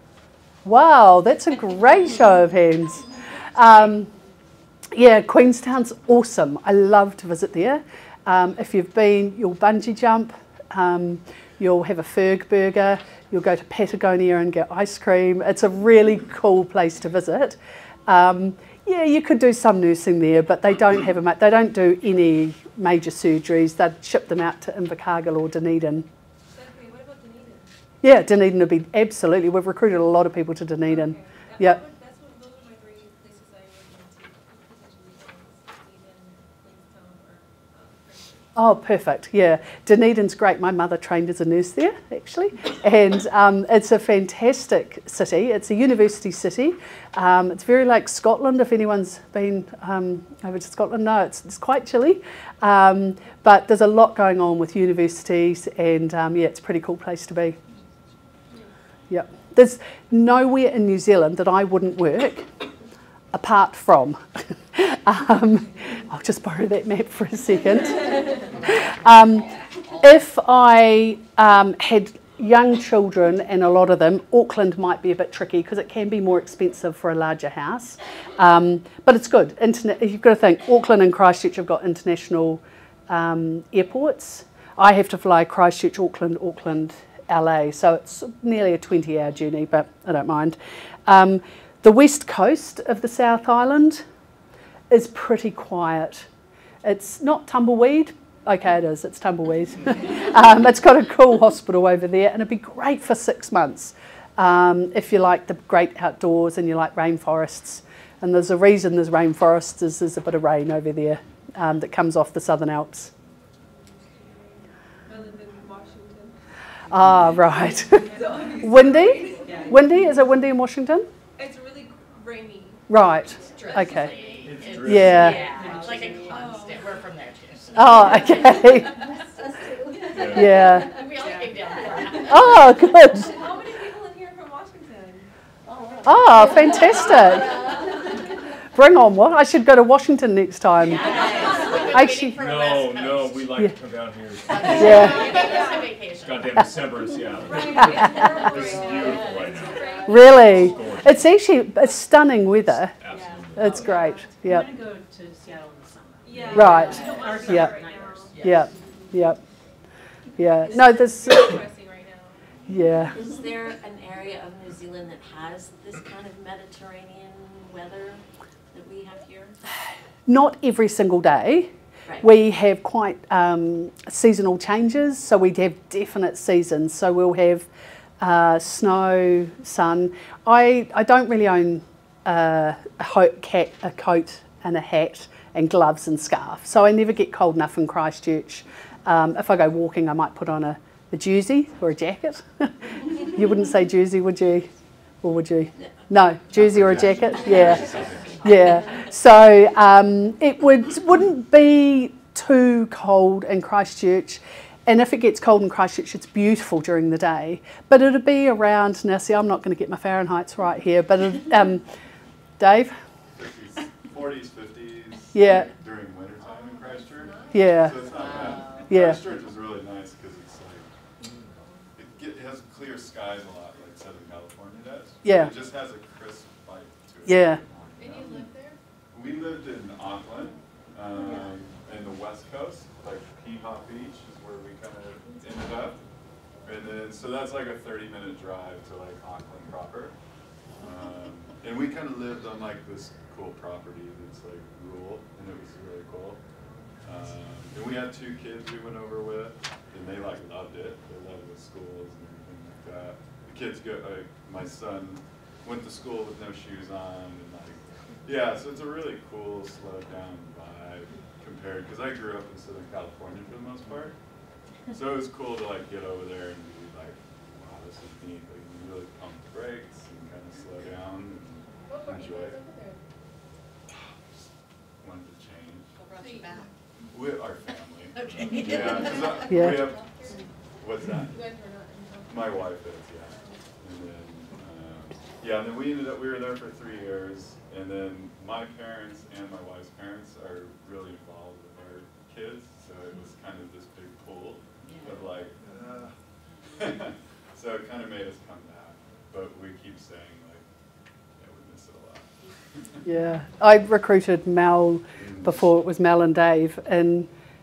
Wow, that's a great show of hands. Um, yeah, Queenstown's awesome. I love to visit there. Um, if you've been, you'll bungee jump, um, you'll have a Ferg burger, you'll go to Patagonia and get ice cream. It's a really cool place to visit. Um, yeah, you could do some nursing there, but they don't have a, they don't do any major surgeries. They'd ship them out to Invercargill or Dunedin. Okay, what about Dunedin? Yeah, Dunedin would be, absolutely. We've recruited a lot of people to Dunedin. Okay. That- Yeah. that would- That's what, those are my three places I would want to potentially go, is Dunedin, Queenstown, or um, Christchurch. Oh, perfect. Yeah, Dunedin's great. My mother trained as a nurse there, actually, and um, it's a fantastic city. It's a university city. Um, it's very like Scotland. If anyone's been um, over to Scotland, no, it's it's quite chilly, um, but there's a lot going on with universities, and um, yeah, it's a pretty cool place to be. Yeah, there's nowhere in New Zealand that I wouldn't work, apart from. um, I'll just borrow that map for a second. Um, if I um, had young children, and a lot of them, Auckland might be a bit tricky because it can be more expensive for a larger house. Um, but it's good. Internet, you've got to think, Auckland and Christchurch have got international um, airports. I have to fly Christchurch, Auckland, Auckland, L A, so it's nearly a twenty hour journey, but I don't mind. Um, the west coast of the South Island is pretty quiet. It's not tumbleweed. Okay, it is. It's tumbleweed. um, it's got a cool hospital over there, and it'd be great for six months um, if you like the great outdoors and you like rainforests. And there's a reason there's rainforests is there's a bit of rain over there um, that comes off the Southern Alps. I live in Washington. Ah, right. Windy? Windy? Is it windy in Washington? It's really rainy. Right. Drizzly. Okay. It's- Yeah. Yeah, it's like a constant, we're from there too. so. Oh, okay. Yeah. We all came down there. Oh, good. How many people in here are from Washington? Oh, fantastic. Bring on what? I should go to Washington next time. Actually, No, no, we like Yeah. to come down here. yeah. It's goddamn December in Seattle. This is beautiful right now. Really. It's actually, it's stunning weather. Absolutely. It's great. Yep. I'm going to go to Seattle in the summer. Yeah. Right. Our summer Yeah. right now. Yep. Yep. Yeah. No, there's, It's depressing right now. yeah. Is there an area of New Zealand that has this kind of Mediterranean weather that we have here? Not every single day. Right. We have quite um, seasonal changes, so we have definite seasons. So we'll have uh, snow, sun. I, I don't really own uh, a, ho- cat, a coat and a hat and gloves and scarf, so I never get cold enough in Christchurch. Um, if I go walking, I might put on a, a jersey or a jacket. You wouldn't say jersey, would you? Or would you? No, jersey or a jacket? Yeah. Yeah, so um, it would, wouldn't be too cold in Christchurch, and if it gets cold in Christchurch, it's beautiful during the day, but it'd be around, now see, I'm not going to get my Fahrenheits right here, but it, um, Dave? forties, fifties. Yeah. During wintertime in Christchurch. Yeah, So it's not bad. Yeah. Christchurch is really nice because it's like, it, get, it has clear skies a lot, like Southern California does. Yeah. It just has a crisp bite to it. Yeah. And you live there? We lived in Auckland, um, in the west coast, like Peacock Beach is where we kind of ended up. And then, so that's like a thirty minute drive to like Auckland proper. Um, and we kind of lived on like this cool property that's like rural, and it was really cool. Um, and we had two kids we went over with, and they like loved it. They loved the schools and everything like that. The kids go, like my son went to school with no shoes on, and like, yeah, so it's a really cool, slowed down vibe compared, because I grew up in Southern California for the most part. So it was cool to like get over there and be like, wow, this is neat. Like you really pump the brakes and kind of slow down and enjoy it. Just wanted to change. What brought you back? We, our family. Okay. Yeah, 'cause I, Yeah. we have, what's that? You guys were not in My wife is, yeah. And then, um, yeah, and then we ended up, we were there for three years. And then my parents and my wife's parents are really involved with our kids. So it was kind of this big pool of like, uh, so it kind of made us come back. But we keep saying like, yeah, we miss it a lot. Yeah, I recruited Mel before it was Mel and Dave in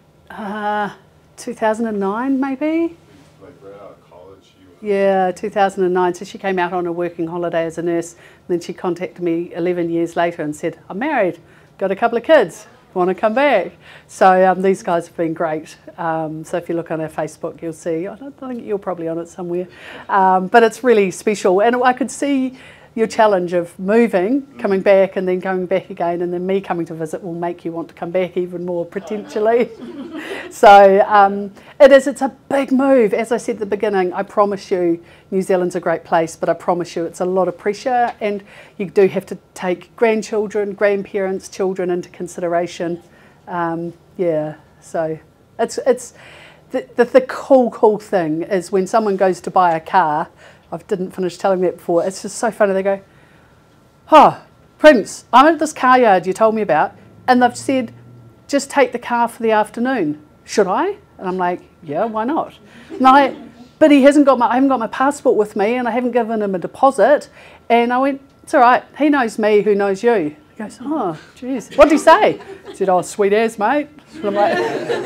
uh, two thousand nine maybe? Like right out of college, she was. Yeah, two thousand nine. So she came out on a working holiday as a nurse. And then she contacted me eleven years later and said, I'm married, got a couple of kids, want to come back? So um, these guys have been great. Um, so if you look on our Facebook, you'll see, I don't think you're probably on it somewhere. Um, but it's really special. And I could see your challenge of moving, coming back and then going back again, and then me coming to visit will make you want to come back even more potentially. So um, it is, it's a big move. As I said at the beginning, I promise you New Zealand's a great place, but I promise you it's a lot of pressure, and you do have to take grandchildren, grandparents, children into consideration. Um, yeah, so it's, it's the, the, the cool, cool thing is when someone goes to buy a car, I didn't finish telling that before, it's just so funny, they go, oh, Prince, I'm at this car yard you told me about, and they've said, just take the car for the afternoon. Should I? And I'm like, yeah, why not? And I, but he hasn't got my, I haven't got my passport with me, and I haven't given him a deposit. And I went, it's all right, he knows me, who knows you? He goes, oh, geez, what did he say? I said, oh, sweet as, mate. And I'm like,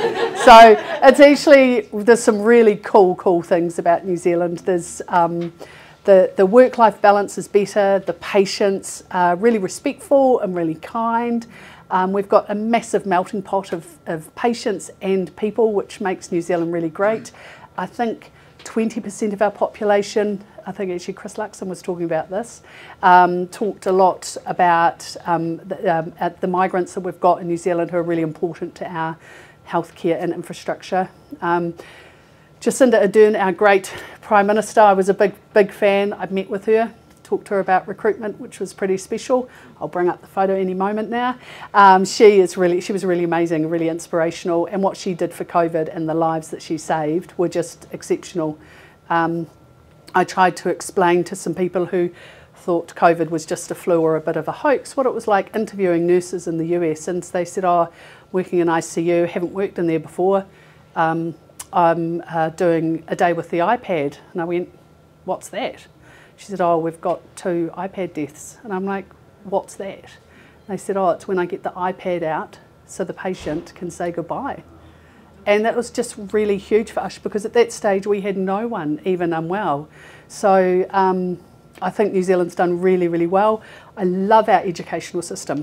so it's actually, there's some really cool, cool things about New Zealand. There's um, the, the work-life balance is better, the patients are really respectful and really kind. Um, we've got a massive melting pot of, of patients and people, which makes New Zealand really great. I think twenty percent of our population, I think actually Chris Luxon was talking about this, um, talked a lot about um, the, um, at the migrants that we've got in New Zealand who are really important to our healthcare and infrastructure. Um, Jacinda Ardern, our great Prime Minister, I was a big, big fan. I've met with her, talked to her about recruitment, which was pretty special. I'll bring up the photo any moment now. Um, she is really, she was really amazing, really inspirational, and what she did for COVID and the lives that she saved were just exceptional. Um, I tried to explain to some people who thought COVID was just a flu or a bit of a hoax what it was like interviewing nurses in the U S, and they said, oh, working in I C U, haven't worked in there before. Um, I'm uh, doing a day with the iPad. And I went, what's that? She said, oh, we've got two iPad deaths. And I'm like, what's that? They said, oh, it's when I get the iPad out so the patient can say goodbye. And that was just really huge for us because at that stage we had no one even unwell. So um, I think New Zealand's done really, really well. I love our educational system.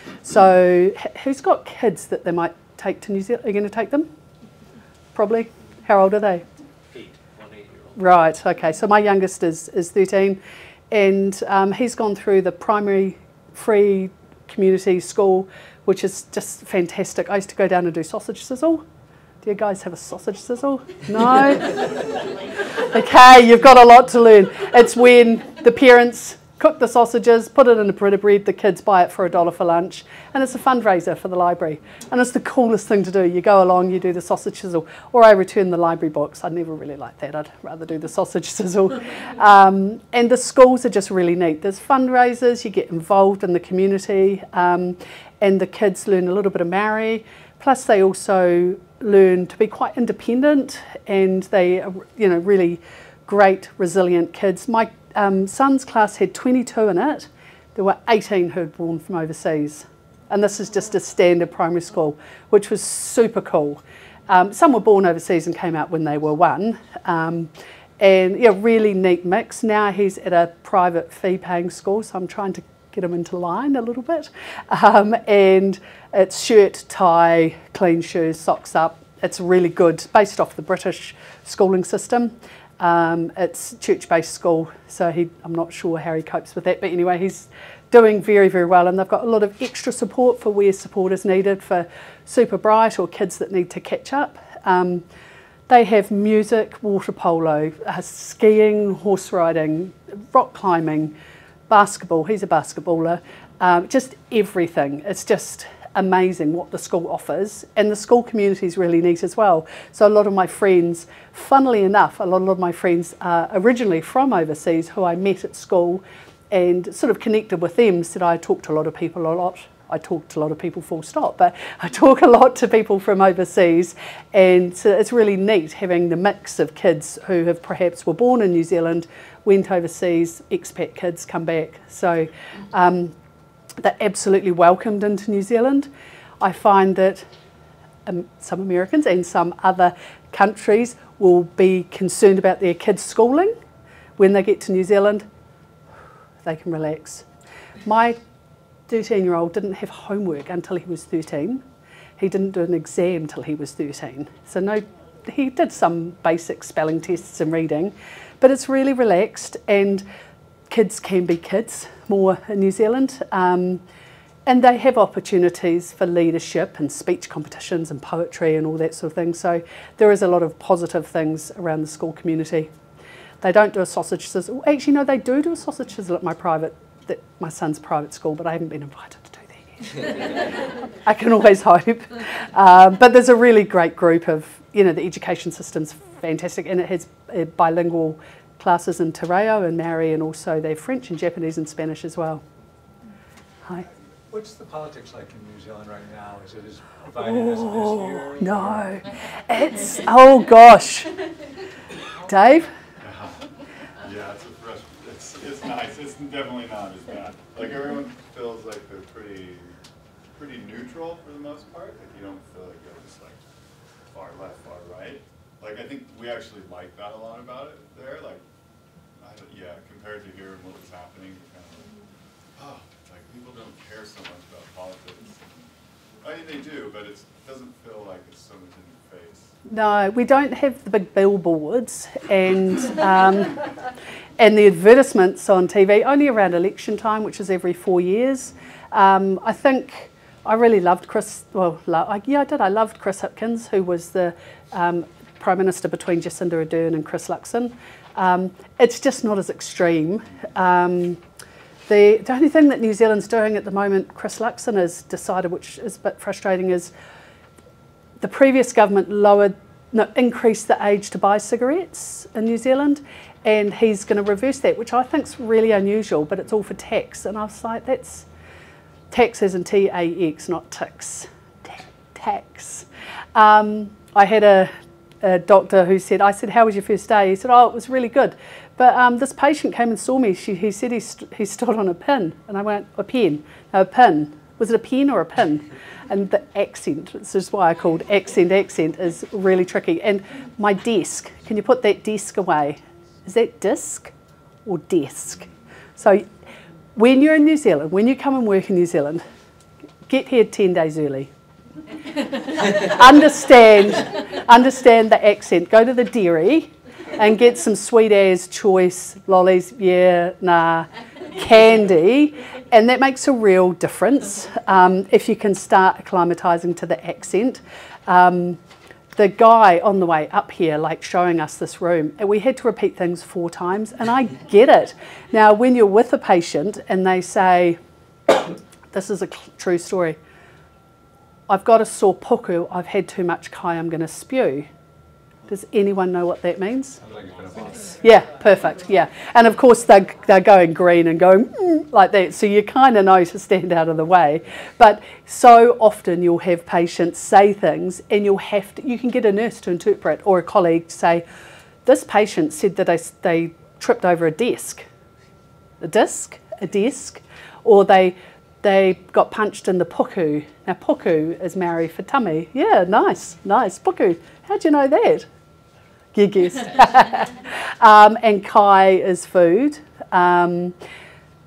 So who's got kids that they might take to New Zealand? Are you going to take them? Probably. How old are they? Eight, one eight-year-old. Right, okay. So my youngest is, is thirteen, and um, he's gone through the primary free community school, which is just fantastic. I used to go down and do sausage sizzle. Do you guys have a sausage sizzle? No? Okay, you've got a lot to learn. It's when the parents cook the sausages, put it in a pita bread, the kids buy it for a dollar for lunch, and it's a fundraiser for the library. And it's the coolest thing to do. You go along, you do the sausage sizzle, or I return the library books. I never really like that. I'd rather do the sausage sizzle. Um, and the schools are just really neat. There's fundraisers, you get involved in the community, um, and the kids learn a little bit of Maori. Plus they also learn to be quite independent, and they are, you know, really great, resilient kids. My um, son's class had twenty-two in it. There were eighteen who had born from overseas. And this is just a standard primary school, which was super cool. Um, some were born overseas and came out when they were one. Um, and yeah, really neat mix. Now he's at a private fee-paying school, so I'm trying to get him into line a little bit. Um, and it's shirt, tie, clean shoes, socks up. It's really good, based off the British schooling system. Um, it's church-based school, so he, I'm not sure how he copes with that. But anyway, he's doing very, very well, and they've got a lot of extra support for where support is needed for super bright or kids that need to catch up. Um, they have music, water polo, uh, skiing, horse riding, rock climbing, basketball, he's a basketballer, um, just everything. It's just amazing what the school offers, and the school community is really neat as well. So a lot of my friends, funnily enough, a lot of my friends are originally from overseas who I met at school and sort of connected with them. Said I talk to a lot of people a lot. I talk to a lot of people full stop, but I talk a lot to people from overseas, and so it's really neat having the mix of kids who have perhaps were born in New Zealand, went overseas, expat kids come back. So um, they're absolutely welcomed into New Zealand. I find that um, some Americans and some other countries will be concerned about their kids' schooling. When they get to New Zealand, they can relax. My thirteen-year-old didn't have homework until he was thirteen. He didn't do an exam till he was thirteen. So no, he did some basic spelling tests and reading, but it's really relaxed, and kids can be kids more in New Zealand. Um, and they have opportunities for leadership and speech competitions and poetry and all that sort of thing. So there is a lot of positive things around the school community. They don't do a sausage sizzle. Actually, no, they do do a sausage sizzle at my private, that my son's private school, but I haven't been invited to do that yet. I can always hope. Um, but there's a really great group of, you know, the education system's fantastic, and it has uh, bilingual classes in Te Reo and Maori, and also they have French and Japanese and Spanish as well. Hi. What's the politics like in New Zealand right now? Is it as divided as it is here? No, it's, oh gosh. Dave? Yeah, it's a fresh, it's, it's nice. It's definitely not as bad. Like, everyone feels like they're pretty, pretty neutral for the most part. Like, you don't feel like you're just like far left, far right. Like, I think we actually like that a lot about it there. Like, I, yeah, compared to here and what was happening, kind of like, oh, like people don't care so much about politics. I mean, they do, but it's, it doesn't feel like it's so much in your face. No, we don't have the big billboards and um, and the advertisements on T V, only around election time, which is every four years. Um, I think I really loved Chris, well, lo I, yeah, I did. I loved Chris Hipkins, who was the um, Prime Minister between Jacinda Ardern and Chris Luxon. Um, it's just not as extreme. Um, the, the only thing that New Zealand's doing at the moment, Chris Luxon has decided, which is a bit frustrating, is the previous government lowered, no, increased the age to buy cigarettes in New Zealand, and he's going to reverse that, which I think is really unusual, but it's all for tax. And I was like, that's tax as in T A X, not ticks. Tax. Um, I had a, a doctor who said, I said, how was your first day? He said, oh, it was really good. But um, this patient came and saw me. She, he said he, st he stood on a pin. And I went, a pen? No, a pin. Was it a pen or a pin? And the accent, this is why I called accent accent, is really tricky. And my desk, can you put that desk away? Is that disc or desk? So when you're in New Zealand, when you come and work in New Zealand, get here ten days early. understand, understand the accent. Go to the dairy and get some sweet as choice lollies, yeah, nah, candy, and that makes a real difference um, if you can start acclimatising to the accent. Um, the guy on the way up here, like showing us this room, and we had to repeat things four times, and I get it. Now, when you're with a patient and they say, this is a true story, I've got a sore puku, I've had too much kai, I'm going to spew. Does anyone know what that means? Yeah, perfect, yeah. And of course they're, they're going green and going mm, like that, so you kind of know to stand out of the way. But so often you'll have patients say things and you'll have to, you can get a nurse to interpret or a colleague to say, this patient said that they, they tripped over a desk. A disc? A desk? Or they, they got punched in the puku. Now puku is Maori for tummy. Yeah, nice, nice, puku. How'd you know that? You guessed. um, and kai is food. Um,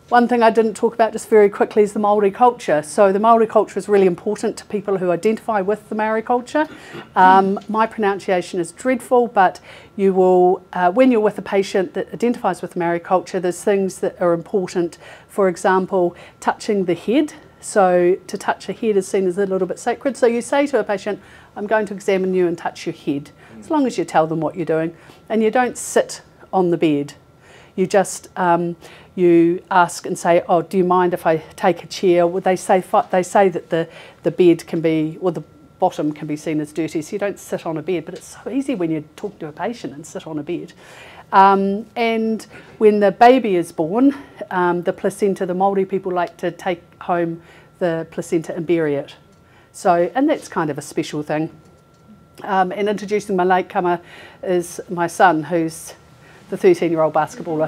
One thing I didn't talk about just very quickly is the Māori culture. So the Māori culture is really important to people who identify with the Maori culture. Um, my pronunciation is dreadful, but you will, uh, when you're with a patient that identifies with the Maori culture, there's things that are important. For example, touching the head. So to touch a head is seen as a little bit sacred. So you say to a patient, I'm going to examine you and touch your head, as long as you tell them what you're doing. And you don't sit on the bed. You just, um, you ask and say, oh, do you mind if I take a chair? Well, they say, they say that the, the bed can be, or the bottom can be seen as dirty, so you don't sit on a bed, but it's so easy when you talk to a patient and sit on a bed. Um, and when the baby is born, um, the placenta, the Māori people like to take home the placenta and bury it. So, and that's kind of a special thing. Um, and introducing my latecomer is my son, who's the thirteen-year-old basketballer.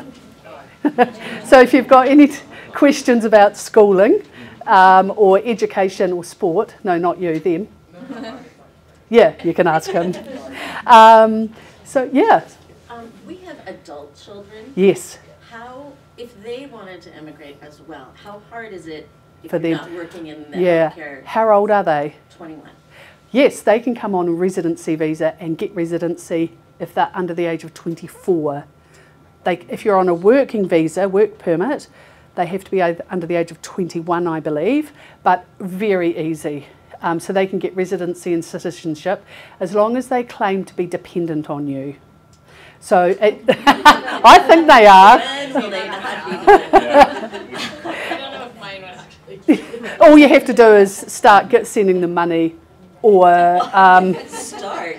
So if you've got any questions about schooling um, or education or sport, no, not you, them. Yeah, you can ask him. Um, so yeah. Um, we have adult children. Yes. How, if they wanted to immigrate as well, how hard is it if For you're them. not working in the Yeah. healthcare? How old are they? twenty-one. Yes, they can come on a residency visa and get residency if they're under the age of twenty-four. They, if you're on a working visa, work permit, they have to be under the age of twenty-one, I believe, but very easy. Um, so they can get residency and citizenship as long as they claim to be dependent on you. So it, I think they are. When will they not be dependent? I don't know if mine would actually. All you have to do is start get, sending them money or... Um, Start.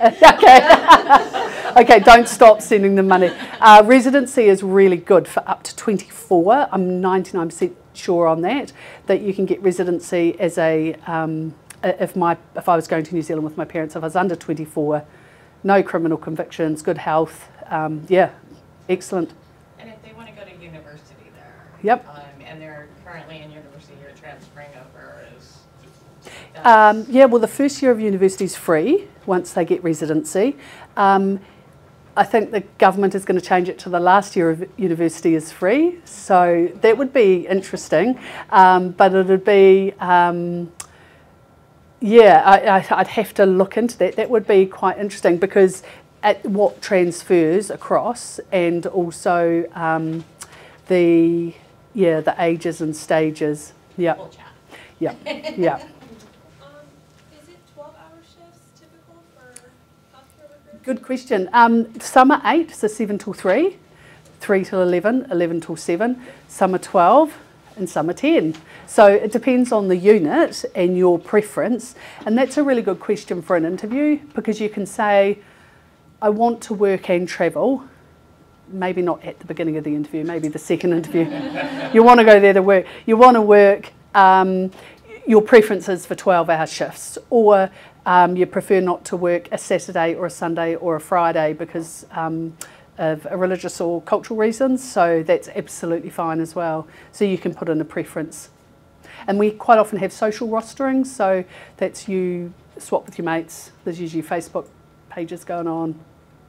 okay. Okay, don't stop sending them money. Uh, residency is really good for up to twenty-four. I'm ninety-nine percent sure on that, that you can get residency as a... Um, if, my, if I was going to New Zealand with my parents, if I was under twenty-four, no criminal convictions, good health, um, yeah, excellent. And if they want to go to university there, Yep. um, and they're currently in university, you're transferring over is. Um, yeah, well, the first year of university is free once they get residency. Um, I think the government is going to change it to the last year of university is free, so that would be interesting. Um, but it would be, um, yeah, I, I, I'd have to look into that. That would be quite interesting because at what transfers across, and also um, the yeah the ages and stages. Yeah, We'll chat. yeah, yeah. Um, is it twelve-hour shifts typical for healthcare workers? Good question. Um, some are eight, so seven till three, three till eleven, eleven till seven. Some are twelve, and some are ten. So it depends on the unit and your preference. And that's a really good question for an interview, because you can say, I want to work and travel. Maybe not at the beginning of the interview, maybe the second interview. You want to go there to work. You want to work, um, your preferences for twelve-hour shifts, or um, you prefer not to work a Saturday or a Sunday or a Friday because um, of a religious or cultural reasons, so that's absolutely fine as well. So you can put in a preference. And we quite often have social rostering, so that's you swap with your mates. There's usually Facebook pages going on.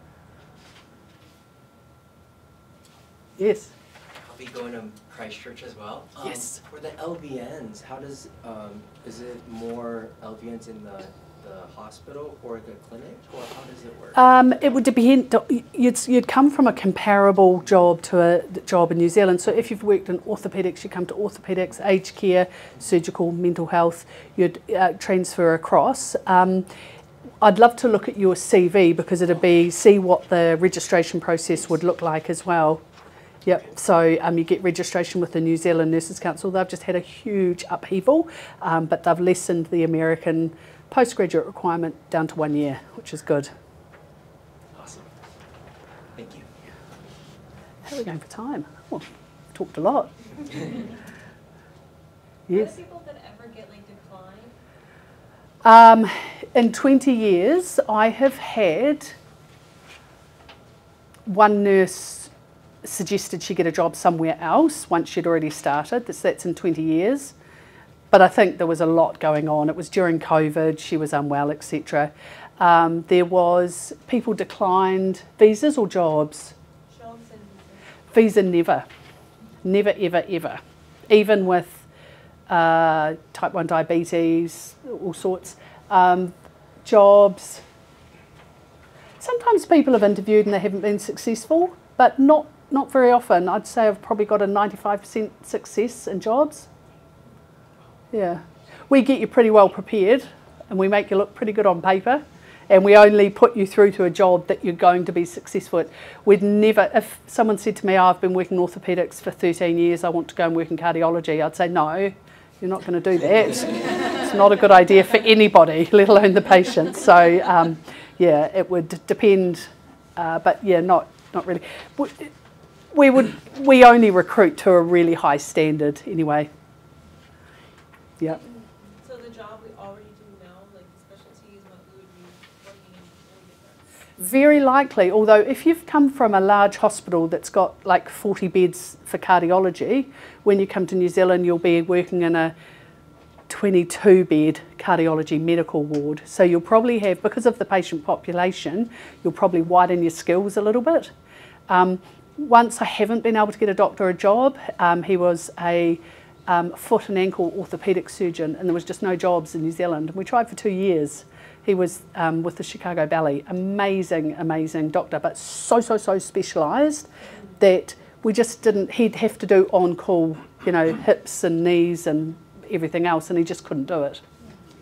Yes? I'll be going to Christchurch as well. Um, Yes. For the L V Ns, how does, um, is it more L V Ns in the, the hospital or the clinic, or how does it work? Um, it would depend. You'd, you'd come from a comparable job to a job in New Zealand. So if you've worked in orthopaedics, you come to orthopaedics, aged care, surgical, mental health, you'd uh, transfer across. Um, I'd love to look at your C V because it'd be, see what the registration process would look like as well. Yep, so um, you get registration with the New Zealand Nurses Council. They've just had a huge upheaval, um, but they've lessened the American postgraduate requirement down to one year, which is good. Awesome. Thank you. How are we going for time? Oh, I've talked a lot. Yes. Are there people that ever get like declined? Um, in twenty years, I have had one nurse suggested she get a job somewhere else once she'd already started. That's, that's in twenty years. But I think there was a lot going on. It was during COVID, she was unwell, et cetera. Um, there was, people declined visas or jobs? Jobs and visas. Visa never. Never, ever, ever. even with uh, type one diabetes, all sorts, um, jobs. Sometimes people have interviewed and they haven't been successful, but not, not very often. I'd say I've probably got a ninety-five percent success in jobs. Yeah. We get you pretty well prepared and we make you look pretty good on paper, and we only put you through to a job that you're going to be successful at. We'd never, if someone said to me, oh, I've been working in orthopaedics for thirteen years, I want to go and work in cardiology, I'd say, no, you're not going to do that. It's not a good idea for anybody, let alone the patient. So, um, yeah, it would depend, uh, but yeah, not not really. We would we only recruit to a really high standard anyway. Yeah. So the job we already do now, like the specialties, what we would be working in, very different. Very likely, although if you've come from a large hospital that's got like forty beds for cardiology, when you come to New Zealand you'll be working in a twenty-two bed cardiology medical ward. So you'll probably have, because of the patient population, you'll probably widen your skills a little bit. Um, once I haven't been able to get a doctor a job, um, he was a um, foot and ankle orthopaedic surgeon, and there was just no jobs in New Zealand. And we tried for two years. He was um, with the Chicago Ballet, amazing, amazing doctor, but so, so, so specialised that we just didn't, he'd have to do on-call, you know, hips and knees and everything else, and he just couldn't do it.